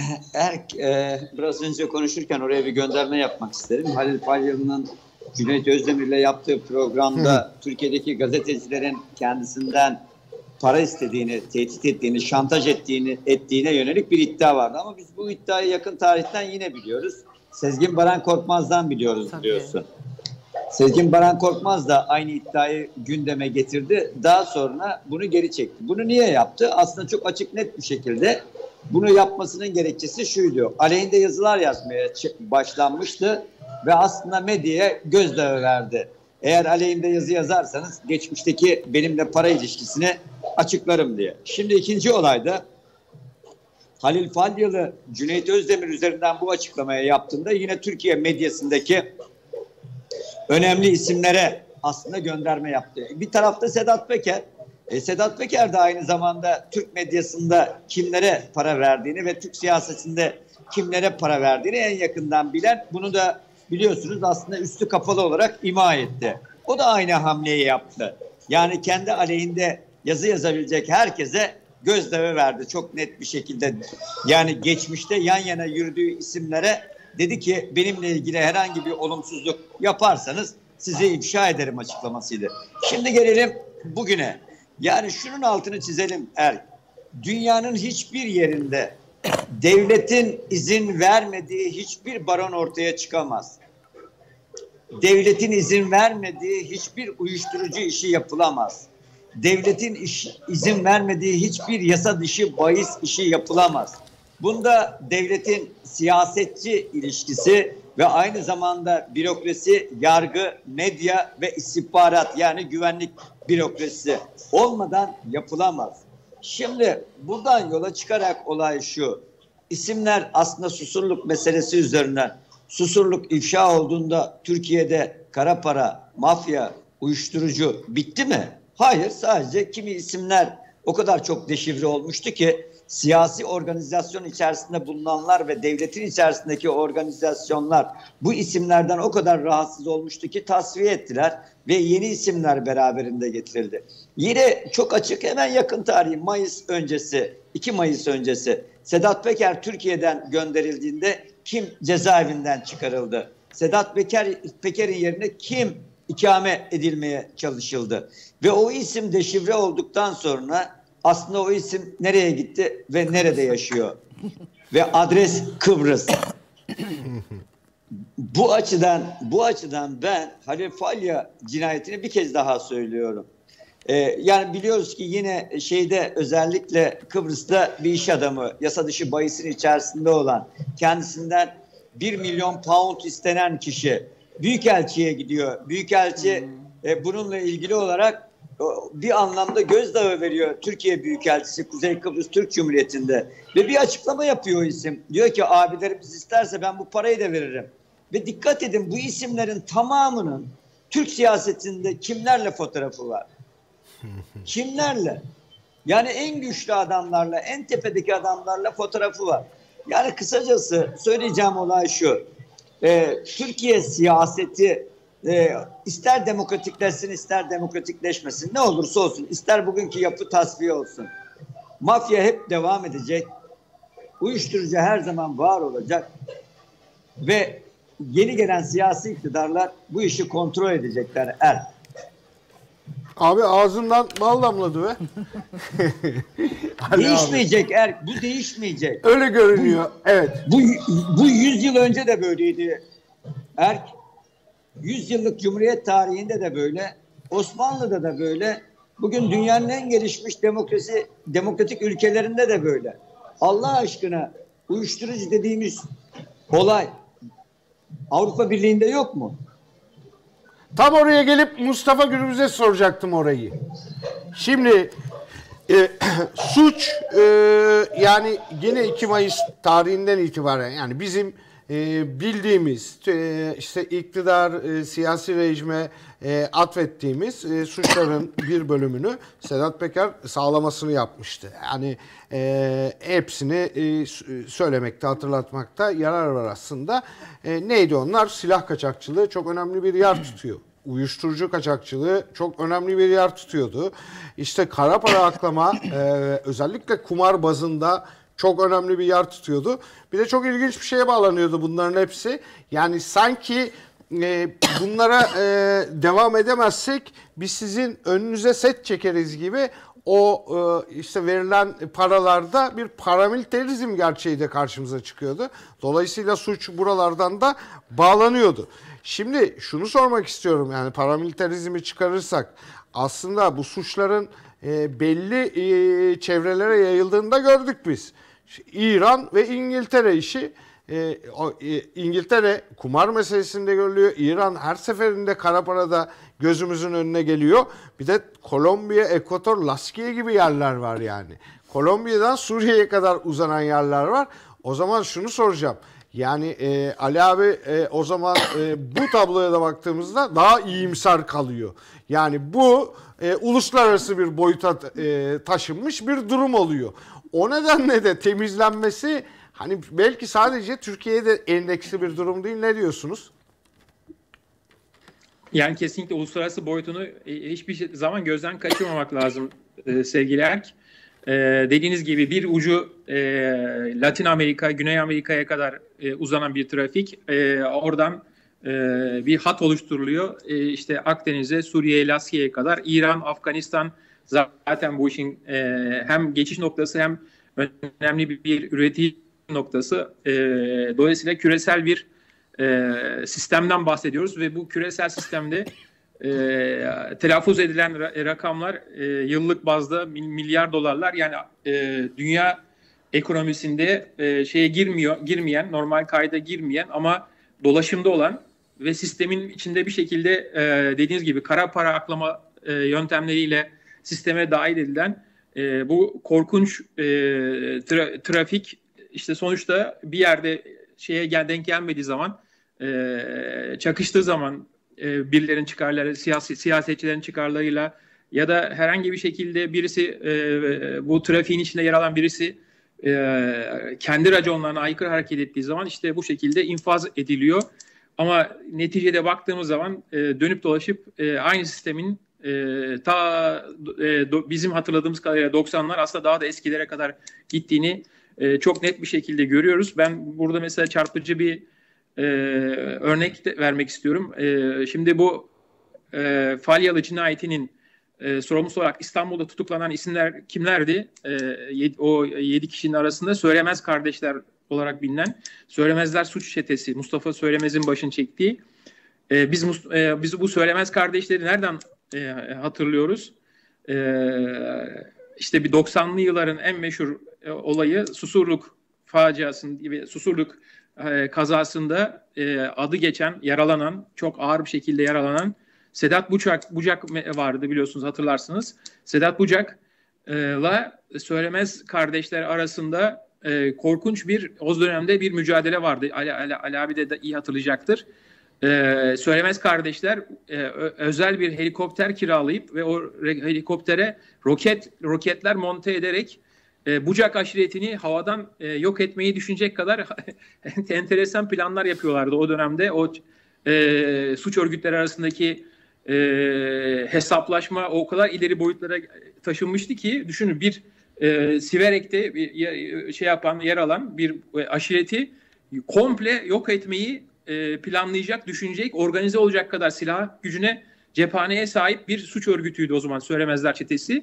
biraz önce konuşurken oraya bir gönderme yapmak isterim. Halil Falyalı'nın Cüneyt Özdemir'le yaptığı programda Türkiye'deki gazetecilerin kendisinden para istediğini, tehdit ettiğini, şantaj ettiğine yönelik bir iddia vardı. Ama biz bu iddiayı yakın tarihten yine biliyoruz. Sezgin Baran Korkmaz'dan biliyoruz, biliyorsun. Sezgin Baran Korkmaz da aynı iddiayı gündeme getirdi. Daha sonra bunu geri çekti. Bunu niye yaptı? Aslında çok açık, net bir şekilde bunu yapmasının gerekçesi şuydu. Aleyhinde yazılar yazmaya başlanmıştı ve aslında medyaya gözdağı verdi. Eğer aleyhinde yazı yazarsanız geçmişteki benimle para ilişkisini açıklarım diye. Şimdi ikinci olayda Halil Falyalı Cüneyt Özdemir üzerinden bu açıklamayı yaptığında yine Türkiye medyasındaki önemli isimlere aslında gönderme yaptı. Bir tarafta Sedat Peker. Sedat Peker de aynı zamanda Türk medyasında kimlere para verdiğini ve Türk siyasetinde kimlere para verdiğini en yakından bilen, bunu da biliyorsunuz aslında üstü kapalı olarak ima etti. O da aynı hamleyi yaptı. Yani kendi aleyhinde yazı yazabilecek herkese gözdağı verdi çok net bir şekilde. Yani geçmişte yan yana yürüdüğü isimlere dedi ki benimle ilgili herhangi bir olumsuzluk yaparsanız sizi ifşa ederim açıklamasıydı. Şimdi gelelim bugüne. Yani şunun altını çizelim dünyanın hiçbir yerinde devletin izin vermediği hiçbir baron ortaya çıkamaz. devletin izin vermediği hiçbir uyuşturucu işi yapılamaz. Devletin izin vermediği hiçbir yasa dışı bahis işi yapılamaz. Bunda devletin siyasetçi ilişkisi ve aynı zamanda bürokrasi, yargı, medya ve istihbarat, yani güvenlik bürokrasisi olmadan yapılamaz. Şimdi buradan yola çıkarak olay şu: İsimler aslında Susurluk meselesi üzerinden, Susurluk ifşa olduğunda Türkiye'de kara para, mafya, uyuşturucu bitti mi? Hayır, sadece kimi isimler o kadar çok deşifre olmuştu ki siyasi organizasyon içerisinde bulunanlar ve devletin içerisindeki organizasyonlar bu isimlerden o kadar rahatsız olmuştu ki tasfiye ettiler ve yeni isimler beraberinde getirildi. Yine çok açık, hemen yakın tarih, Mayıs öncesi, 2 Mayıs öncesi Sedat Peker Türkiye'den gönderildiğinde kim cezaevinden çıkarıldı? Sedat Peker'in yerine kim ikame edilmeye çalışıldı? Ve o isim deşifre olduktan sonra aslında o isim nereye gitti ve nerede yaşıyor? Ve adres Kıbrıs. Bu açıdan ben Halil Falya cinayetini bir kez daha söylüyorum. Yani biliyoruz ki yine özellikle Kıbrıs'ta bir iş adamı, yasa dışı bahisin içerisinde olan, kendisinden 1 milyon pound istenen kişi Büyükelçi'ye gidiyor. Büyükelçi bununla ilgili olarak bir anlamda gözdağı veriyor Türkiye Büyükelçisi Kuzey Kıbrıs Türk Cumhuriyeti'nde. Ve bir açıklama yapıyor o isim. Diyor ki abilerimiz isterse ben bu parayı da veririm. Ve dikkat edin, bu isimlerin tamamının Türk siyasetinde kimlerle fotoğrafı var? Kimlerle? Yani en güçlü adamlarla, en tepedeki adamlarla fotoğrafı var. Yani kısacası söyleyeceğim olay şu: Türkiye siyaseti ister demokratikleşsin ister demokratikleşmesin, ne olursa olsun, ister bugünkü yapı tasfiye olsun, mafya hep devam edecek, uyuşturucu her zaman var olacak ve yeni gelen siyasi iktidarlar bu işi kontrol edecekler. Abi ağzından bal damladı be. Değişmeyecek bu değişmeyecek. Öyle görünüyor. Evet. Bu 100 yıl önce de böyleydi. 100 yıllık Cumhuriyet tarihinde de böyle, Osmanlı'da da böyle, bugün dünyanın en gelişmiş demokratik ülkelerinde de böyle. Allah aşkına, uyuşturucu dediğimiz olay Avrupa Birliği'nde yok mu? Tam oraya gelip Mustafa Gürbüz'e soracaktım orayı. Şimdi suç yani yine 2 Mayıs tarihinden itibaren, yani bizim bildiğimiz işte iktidar, siyasi rejime atfettiğimiz suçların bir bölümünü Sedat Peker sağlamasını yapmıştı. Yani hepsini söylemekte, hatırlatmakta yarar var aslında. Neydi onlar? Silah kaçakçılığı çok önemli bir yer tutuyor. Uyuşturucu kaçakçılığı çok önemli bir yer tutuyordu. İşte kara para aklama özellikle kumar bazında çok önemli bir yer tutuyordu. Bir de çok ilginç bir şeye bağlanıyordu bunların hepsi. Yani sanki bunlara devam edemezsek biz sizin önünüze set çekeriz gibi o işte verilen paralarda bir paramiliterizm gerçeği de karşımıza çıkıyordu. Dolayısıyla suç buralardan da bağlanıyordu. Şimdi şunu sormak istiyorum, yani paramiliterizmi çıkarırsak aslında bu suçların belli çevrelere yayıldığını da gördük biz. İran ve İngiltere işi, İngiltere kumar meselesinde görülüyor. İran her seferinde kara parada gözümüzün önüne geliyor. Bir de Kolombiya, Ekvator, Laskiye gibi yerler var yani. Kolombiya'dan Suriye'ye kadar uzanan yerler var. O zaman şunu soracağım. Yani Ali abi o zaman bu tabloya da baktığımızda daha iyimser kalıyor. Yani bu uluslararası bir boyuta taşınmış bir durum oluyor. O nedenle de temizlenmesi hani belki sadece Türkiye'de endeksli bir durum değil. Ne diyorsunuz? Yani kesinlikle uluslararası boyutunu hiçbir zaman gözden kaçırmamak lazım sevgili Erk. Dediğiniz gibi bir ucu Latin Amerika, Güney Amerika'ya kadar uzanan bir trafik. Oradan bir hat oluşturuluyor. İşte Akdeniz'e, Suriye, Laskiye'ye kadar. İran, Afganistan zaten bu işin hem geçiş noktası hem önemli bir üretici noktası. Dolayısıyla küresel bir sistemden bahsediyoruz ve bu küresel sistemde telaffuz edilen rakamlar yıllık bazda milyar dolarlar. Yani dünya ekonomisinde girmeyen, normal kayda girmeyen ama dolaşımda olan ve sistemin içinde bir şekilde dediğiniz gibi kara para aklama yöntemleriyle sisteme dahil edilen bu korkunç trafik, işte sonuçta bir yerde denk gelmediği zaman, çakıştığı zaman birilerinin çıkarları, siyasetçilerin çıkarlarıyla ya da herhangi bir şekilde birisi, bu trafiğin içinde yer alan birisi kendi raconlarına aykırı hareket ettiği zaman işte bu şekilde infaz ediliyor. Ama neticede baktığımız zaman dönüp dolaşıp aynı sistemin bizim hatırladığımız kadarıyla 90'lar, aslında daha da eskilere kadar gittiğini çok net bir şekilde görüyoruz. Ben burada mesela çarpıcı bir örnek vermek istiyorum. Şimdi bu Falyalı cinayetinin sorumlusu olarak İstanbul'da tutuklanan isimler kimlerdi? O 7 kişinin arasında Söylemez kardeşler olarak bilinen Söylemezler suç çetesi, Mustafa Söylemez'in başını çektiği. Biz bu Söylemez kardeşleri nereden hatırlıyoruz? İşte bir 90'lı yılların en meşhur olayı Susurluk faciasında, Susurluk kazasında adı geçen, yaralanan, çok ağır bir şekilde yaralanan Sedat Bucak vardı, biliyorsunuz, hatırlarsınız. Sedat Bucak'la Söylemez kardeşler arasında korkunç o dönemde bir mücadele vardı. Ali abi de iyi hatırlayacaktır. Söylemez kardeşler özel bir helikopter kiralayıp ve o helikoptere roketler monte ederek Bucak aşiretini havadan yok etmeyi düşünecek kadar enteresan planlar yapıyorlardı o dönemde. O suç örgütleri arasındaki hesaplaşma o kadar ileri boyutlara taşınmıştı ki, düşünün, bir Siverek'te yer alan bir aşireti komple yok etmeyi planlayacak, düşünecek, organize olacak kadar silah gücüne, cephaneye sahip bir suç örgütüydü o zaman Söylemezler çetesi.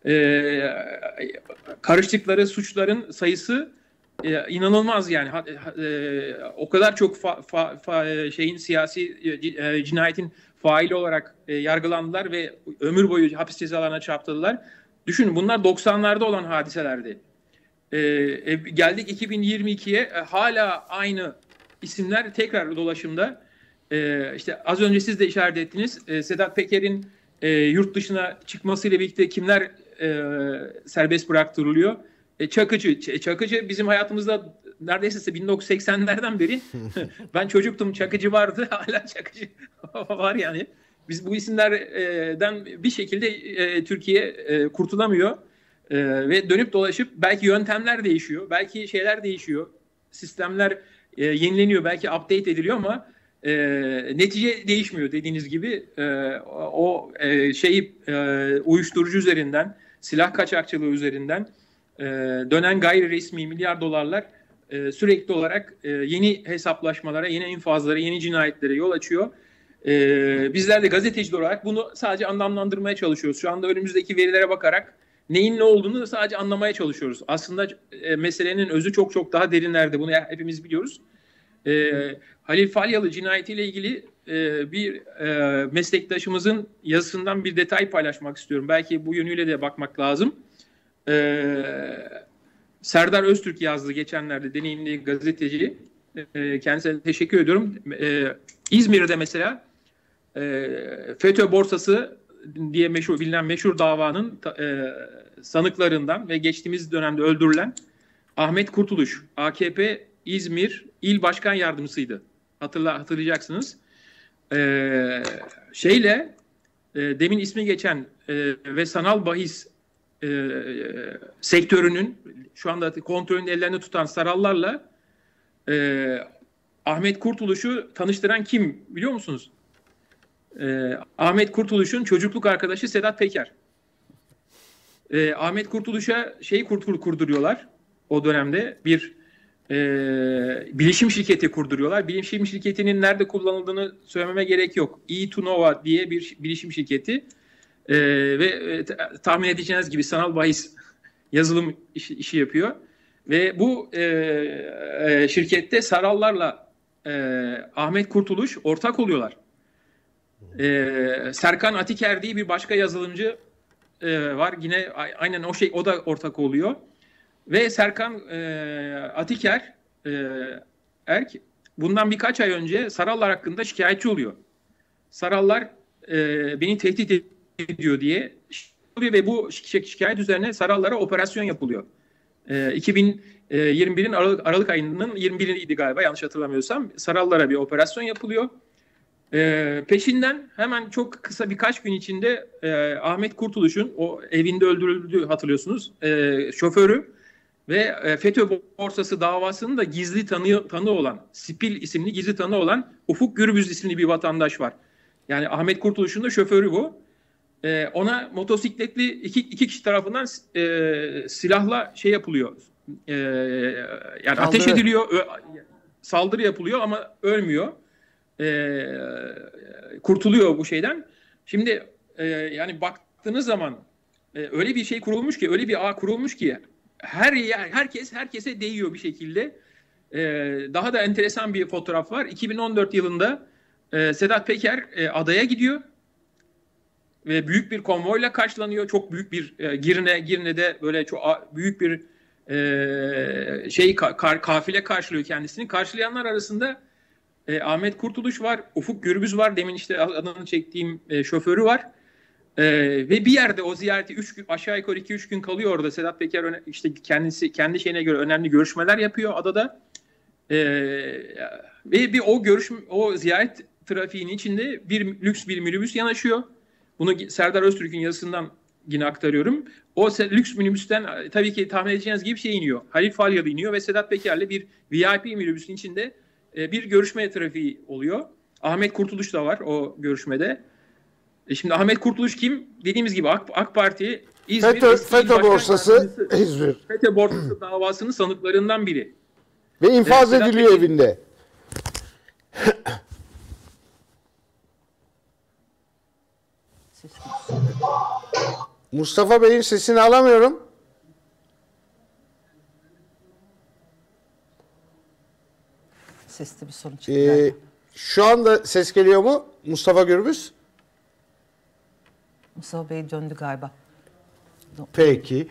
Karıştıkları suçların sayısı inanılmaz yani. O kadar çok siyasi cinayetin faili olarak yargılandılar ve ömür boyu hapis cezalarına çarptırdılar. Düşünün, bunlar 90'larda olan hadiselerdi. Geldik 2022'ye, hala aynı isimler tekrar dolaşımda. İşte az önce siz de işaret ettiniz. Sedat Peker'in yurt dışına çıkmasıyla birlikte kimler serbest bıraktırılıyor? Çakıcı bizim hayatımızda neredeyse 1980'lerden beri. Ben çocuktum, Çakıcı vardı, hala Çakıcı var yani. Biz bu isimlerden bir şekilde Türkiye kurtulamıyor. Ve dönüp dolaşıp belki yöntemler değişiyor, belki şeyler değişiyor, sistemler yenileniyor, belki update ediliyor ama netice değişmiyor dediğiniz gibi. Uyuşturucu üzerinden, silah kaçakçılığı üzerinden dönen gayri resmi milyar dolarlar sürekli olarak yeni hesaplaşmalara, yeni infazlara, yeni cinayetlere yol açıyor. Bizler de gazeteciler olarak bunu sadece anlamlandırmaya çalışıyoruz. Şu anda önümüzdeki verilere bakarak neyin ne olduğunu sadece anlamaya çalışıyoruz. Aslında meselenin özü çok çok daha derinlerde. Bunu hepimiz biliyoruz. Halil Falyalı cinayetiyle ilgili bir meslektaşımızın yazısından bir detay paylaşmak istiyorum. Belki bu yönüyle de bakmak lazım. Serdar Öztürk yazdı geçenlerde, deneyimli gazeteci. Kendisine teşekkür ediyorum. İzmir'de mesela FETÖ borsası diye bilinen meşhur davanın sanıklarından ve geçtiğimiz dönemde öldürülen Ahmet Kurtuluş, AKP İzmir İl Başkan Yardımcısıydı. Hatırlayacaksınız. Demin ismi geçen ve sanal bahis sektörünün şu anda kontrolünü ellerinde tutan sarallarla Ahmet Kurtuluş'u tanıştıran kim biliyor musunuz? Ahmet Kurtuluş'un çocukluk arkadaşı Sedat Peker. Ahmet Kurtuluş'a kurduruyorlar o dönemde, bir bilişim şirketi kurduruyorlar. Bilişim şirketinin nerede kullanıldığını söylememe gerek yok. E2Nova diye bir bilişim şirketi ve tahmin edeceğiniz gibi sanal bahis yazılım işi yapıyor. Ve bu şirkette sarallarla Ahmet Kurtuluş ortak oluyorlar. Serkan Atiker diye bir başka yazılımcı var. Yine aynen o da ortak oluyor. Ve Serkan Atiker bundan birkaç ay önce Sarallar hakkında şikayetçi oluyor. Sarallar beni tehdit ediyor diye ve bu şikayet üzerine Sarallara operasyon yapılıyor. 2021'in Aralık ayının 21'iydi galiba, yanlış hatırlamıyorsam. Sarallara bir operasyon yapılıyor. Peşinden hemen çok kısa birkaç gün içinde Ahmet Kurtuluş'un o evinde öldürüldüğü, hatırlıyorsunuz, şoförü ve FETÖ borsası davasının da gizli tanığı olan, Spil isimli gizli tanığı olan Ufuk Gürbüz isimli bir vatandaş var. Yani Ahmet Kurtuluş'un da şoförü bu. Ona motosikletli iki kişi tarafından silahla şey yapılıyor. Yani ateş ediliyor, saldırı yapılıyor ama ölmüyor. Kurtuluyor bu şeyden. Şimdi yani baktığınız zaman öyle bir şey kurulmuş ki, öyle bir ağ kurulmuş ki herkese değiyor bir şekilde. Daha da enteresan bir fotoğraf var. 2014 yılında Sedat Peker adaya gidiyor ve büyük bir konvoyla karşılanıyor. Çok büyük bir Girne'de böyle çok büyük bir kafile karşılıyor kendisini. Karşılayanlar arasında Ahmet Kurtuluş var, Ufuk Gürbüz var, demin işte adını çektiğim şoförü var. Ve bir yerde o ziyareti aşağı yukarı 2-3 gün kalıyor orada. Sedat Peker işte kendi şeyine göre önemli görüşmeler yapıyor adada. Ve o ziyaret trafiğinin içinde lüks bir minibüs yanaşıyor. Bunu Serdar Öztürk'ün yazısından yine aktarıyorum. O lüks minibüsten tabii ki tahmin edeceğiniz gibi şey iniyor. Halil Falyalı iniyor ve Sedat Peker'le bir VIP minibüsün içinde bir görüşme trafiği oluyor. Ahmet Kurtuluş da var o görüşmede. Şimdi Ahmet Kurtuluş kim? Dediğimiz gibi AK Parti İzmir FETÖ borsası İzmir. FETÖ borsası davasının sanıklarından biri. Ve infaz ediliyor evinde. Mustafa Bey'in sesini alamıyorum. Seste bir sorun çıktı. Şu anda ses geliyor mu Mustafa Gürbüz? Mustafa Bey döndü galiba. Peki.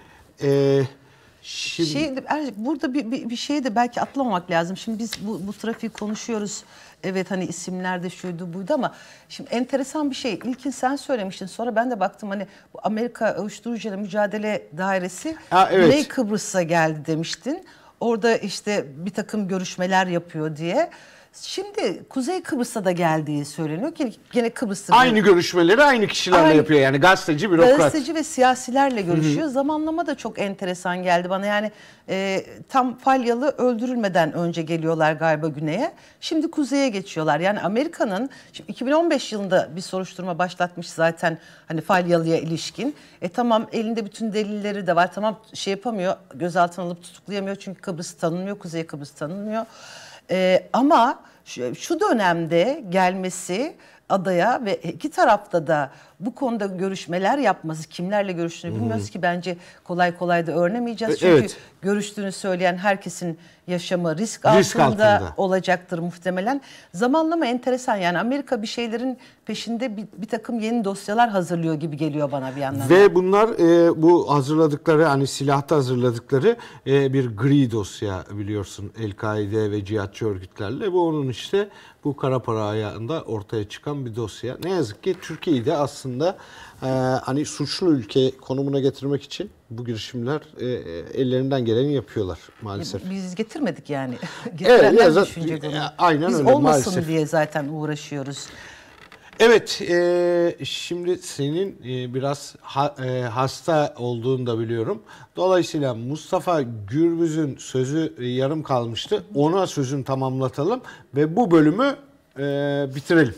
Burada bir şeyi de belki atlamamak lazım. Şimdi biz bu trafiği konuşuyoruz. Evet, hani isimlerde şuydu buydu ama şimdi enteresan bir şey. İlkin sen söylemiştin. Sonra ben de baktım, hani bu Amerika Uyuşturucuyla Mücadele Dairesi evet. Güney Kıbrıs'a geldi demiştin. Orada işte bir takım görüşmeler yapıyor diye. Şimdi Kuzey Kıbrıs'a da geldiği söyleniyor ki gene Kıbrıs'ta aynı görüşmeleri aynı kişilerle yapıyor, yani gazeteci, bürokrat. Gazeteci ve siyasilerle görüşüyor. Zamanlama da çok enteresan geldi bana. Yani tam Falyalı öldürülmeden önce geliyorlar galiba güneye. Şimdi kuzeye geçiyorlar. Yani Amerika'nın 2015 yılında bir soruşturma başlatmış zaten hani Falyalı'ya ilişkin. Tamam, elinde bütün delilleri de var. Tamam, şey yapamıyor, gözaltına alıp tutuklayamıyor çünkü Kıbrıs tanınmıyor, Kuzey Kıbrıs tanınmıyor. Ama şu dönemde gelmesi adaya ve iki tarafta da bu konuda görüşmeler yapması, kimlerle görüştüğünü bilmiyoruz ki, bence kolay kolay da öğrenemeyeceğiz. Çünkü görüştüğünü söyleyen herkesin yaşamı risk altında olacaktır muhtemelen. Zamanlama enteresan, yani Amerika bir şeylerin peşinde bir takım yeni dosyalar hazırlıyor gibi geliyor bana bir yandan. Ve bunlar bu hazırladıkları, hani silahta hazırladıkları bir gri dosya, biliyorsun, El-Kaide ve cihatçı örgütlerle. Bu onun işte bu kara para ayağında ortaya çıkan bir dosya. Ne yazık ki Türkiye'yi de aslında hani suçlu ülke konumuna getirmek için bu girişimler ellerinden geleni yapıyorlar maalesef. Biz getirmedik yani. Getirenler düşünecek onu. Aynen biz öyle, olmasın maalesef diye zaten uğraşıyoruz. Evet, şimdi senin biraz hasta olduğunu da biliyorum. Dolayısıyla Mustafa Gürbüz'ün sözü yarım kalmıştı. Ona sözünü tamamlatalım ve bu bölümü bitirelim.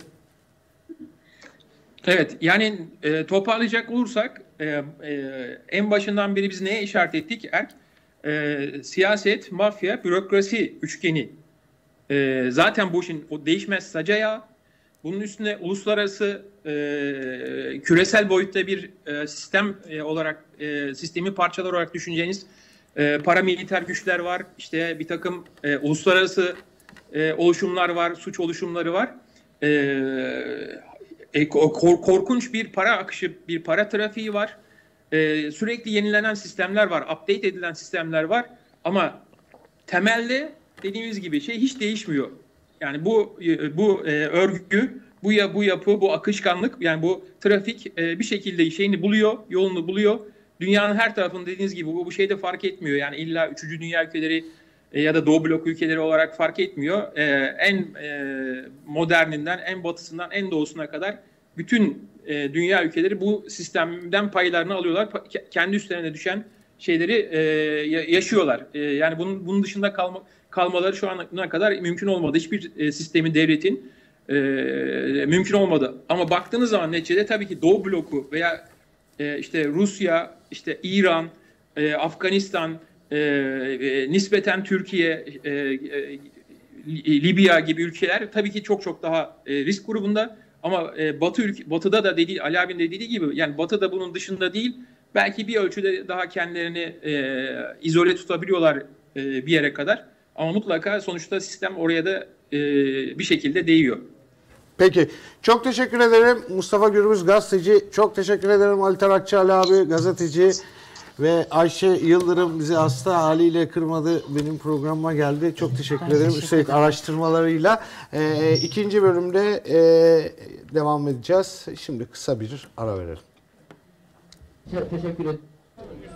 Evet, yani toparlayacak olursak en başından beri biz neye işaret ettik? Siyaset, mafya, bürokrasi üçgeni. Zaten bu işin o değişmez sac ayağı. Bunun üstüne uluslararası küresel boyutta bir sistem olarak, sistemi parçalar olarak düşüneceğiniz paramiliter güçler var. İşte bir takım uluslararası oluşumlar var, suç oluşumları var. Korkunç bir para akışı, bir para trafiği var. Sürekli yenilenen sistemler var, update edilen sistemler var. Ama temelde dediğimiz gibi şey hiç değişmiyor. Yani bu örgü, bu yapı, bu akışkanlık, yani bu trafik bir şekilde şeyini buluyor, yolunu buluyor. Dünyanın her tarafında dediğiniz gibi bu şeyde fark etmiyor. Yani illa 3. dünya ülkeleri ya da Doğu blok ülkeleri olarak fark etmiyor. En moderninden, en batısından, en doğusuna kadar bütün dünya ülkeleri bu sistemden paylarını alıyorlar. Kendi üstlerine düşen şeyleri yaşıyorlar. Yani bunun dışında kalmaları şu ana kadar mümkün olmadı. Hiçbir sistemin, devletin mümkün olmadı. Ama baktığınız zaman neticede tabii ki Doğu bloku veya işte Rusya, işte İran, Afganistan, nispeten Türkiye, Libya gibi ülkeler tabii ki çok çok daha risk grubunda. Ama Batı'da da Ali abinin dediği gibi, yani Batı da bunun dışında değil. Belki bir ölçüde daha kendilerini izole tutabiliyorlar bir yere kadar. Ama mutlaka sonuçta sistem oraya da bir şekilde değiyor. Peki. Çok teşekkür ederim. Mustafa Gürbüz gazeteci. Çok teşekkür ederim Ali Tarakçıoğlu abi gazeteci. Ve Ayşe Yıldırım bizi hasta haliyle kırmadı. Benim programıma geldi. Çok teşekkür ederim. Üstelik araştırmalarıyla. İkinci bölümde devam edeceğiz. Şimdi kısa bir ara verelim. Çok teşekkür ederim.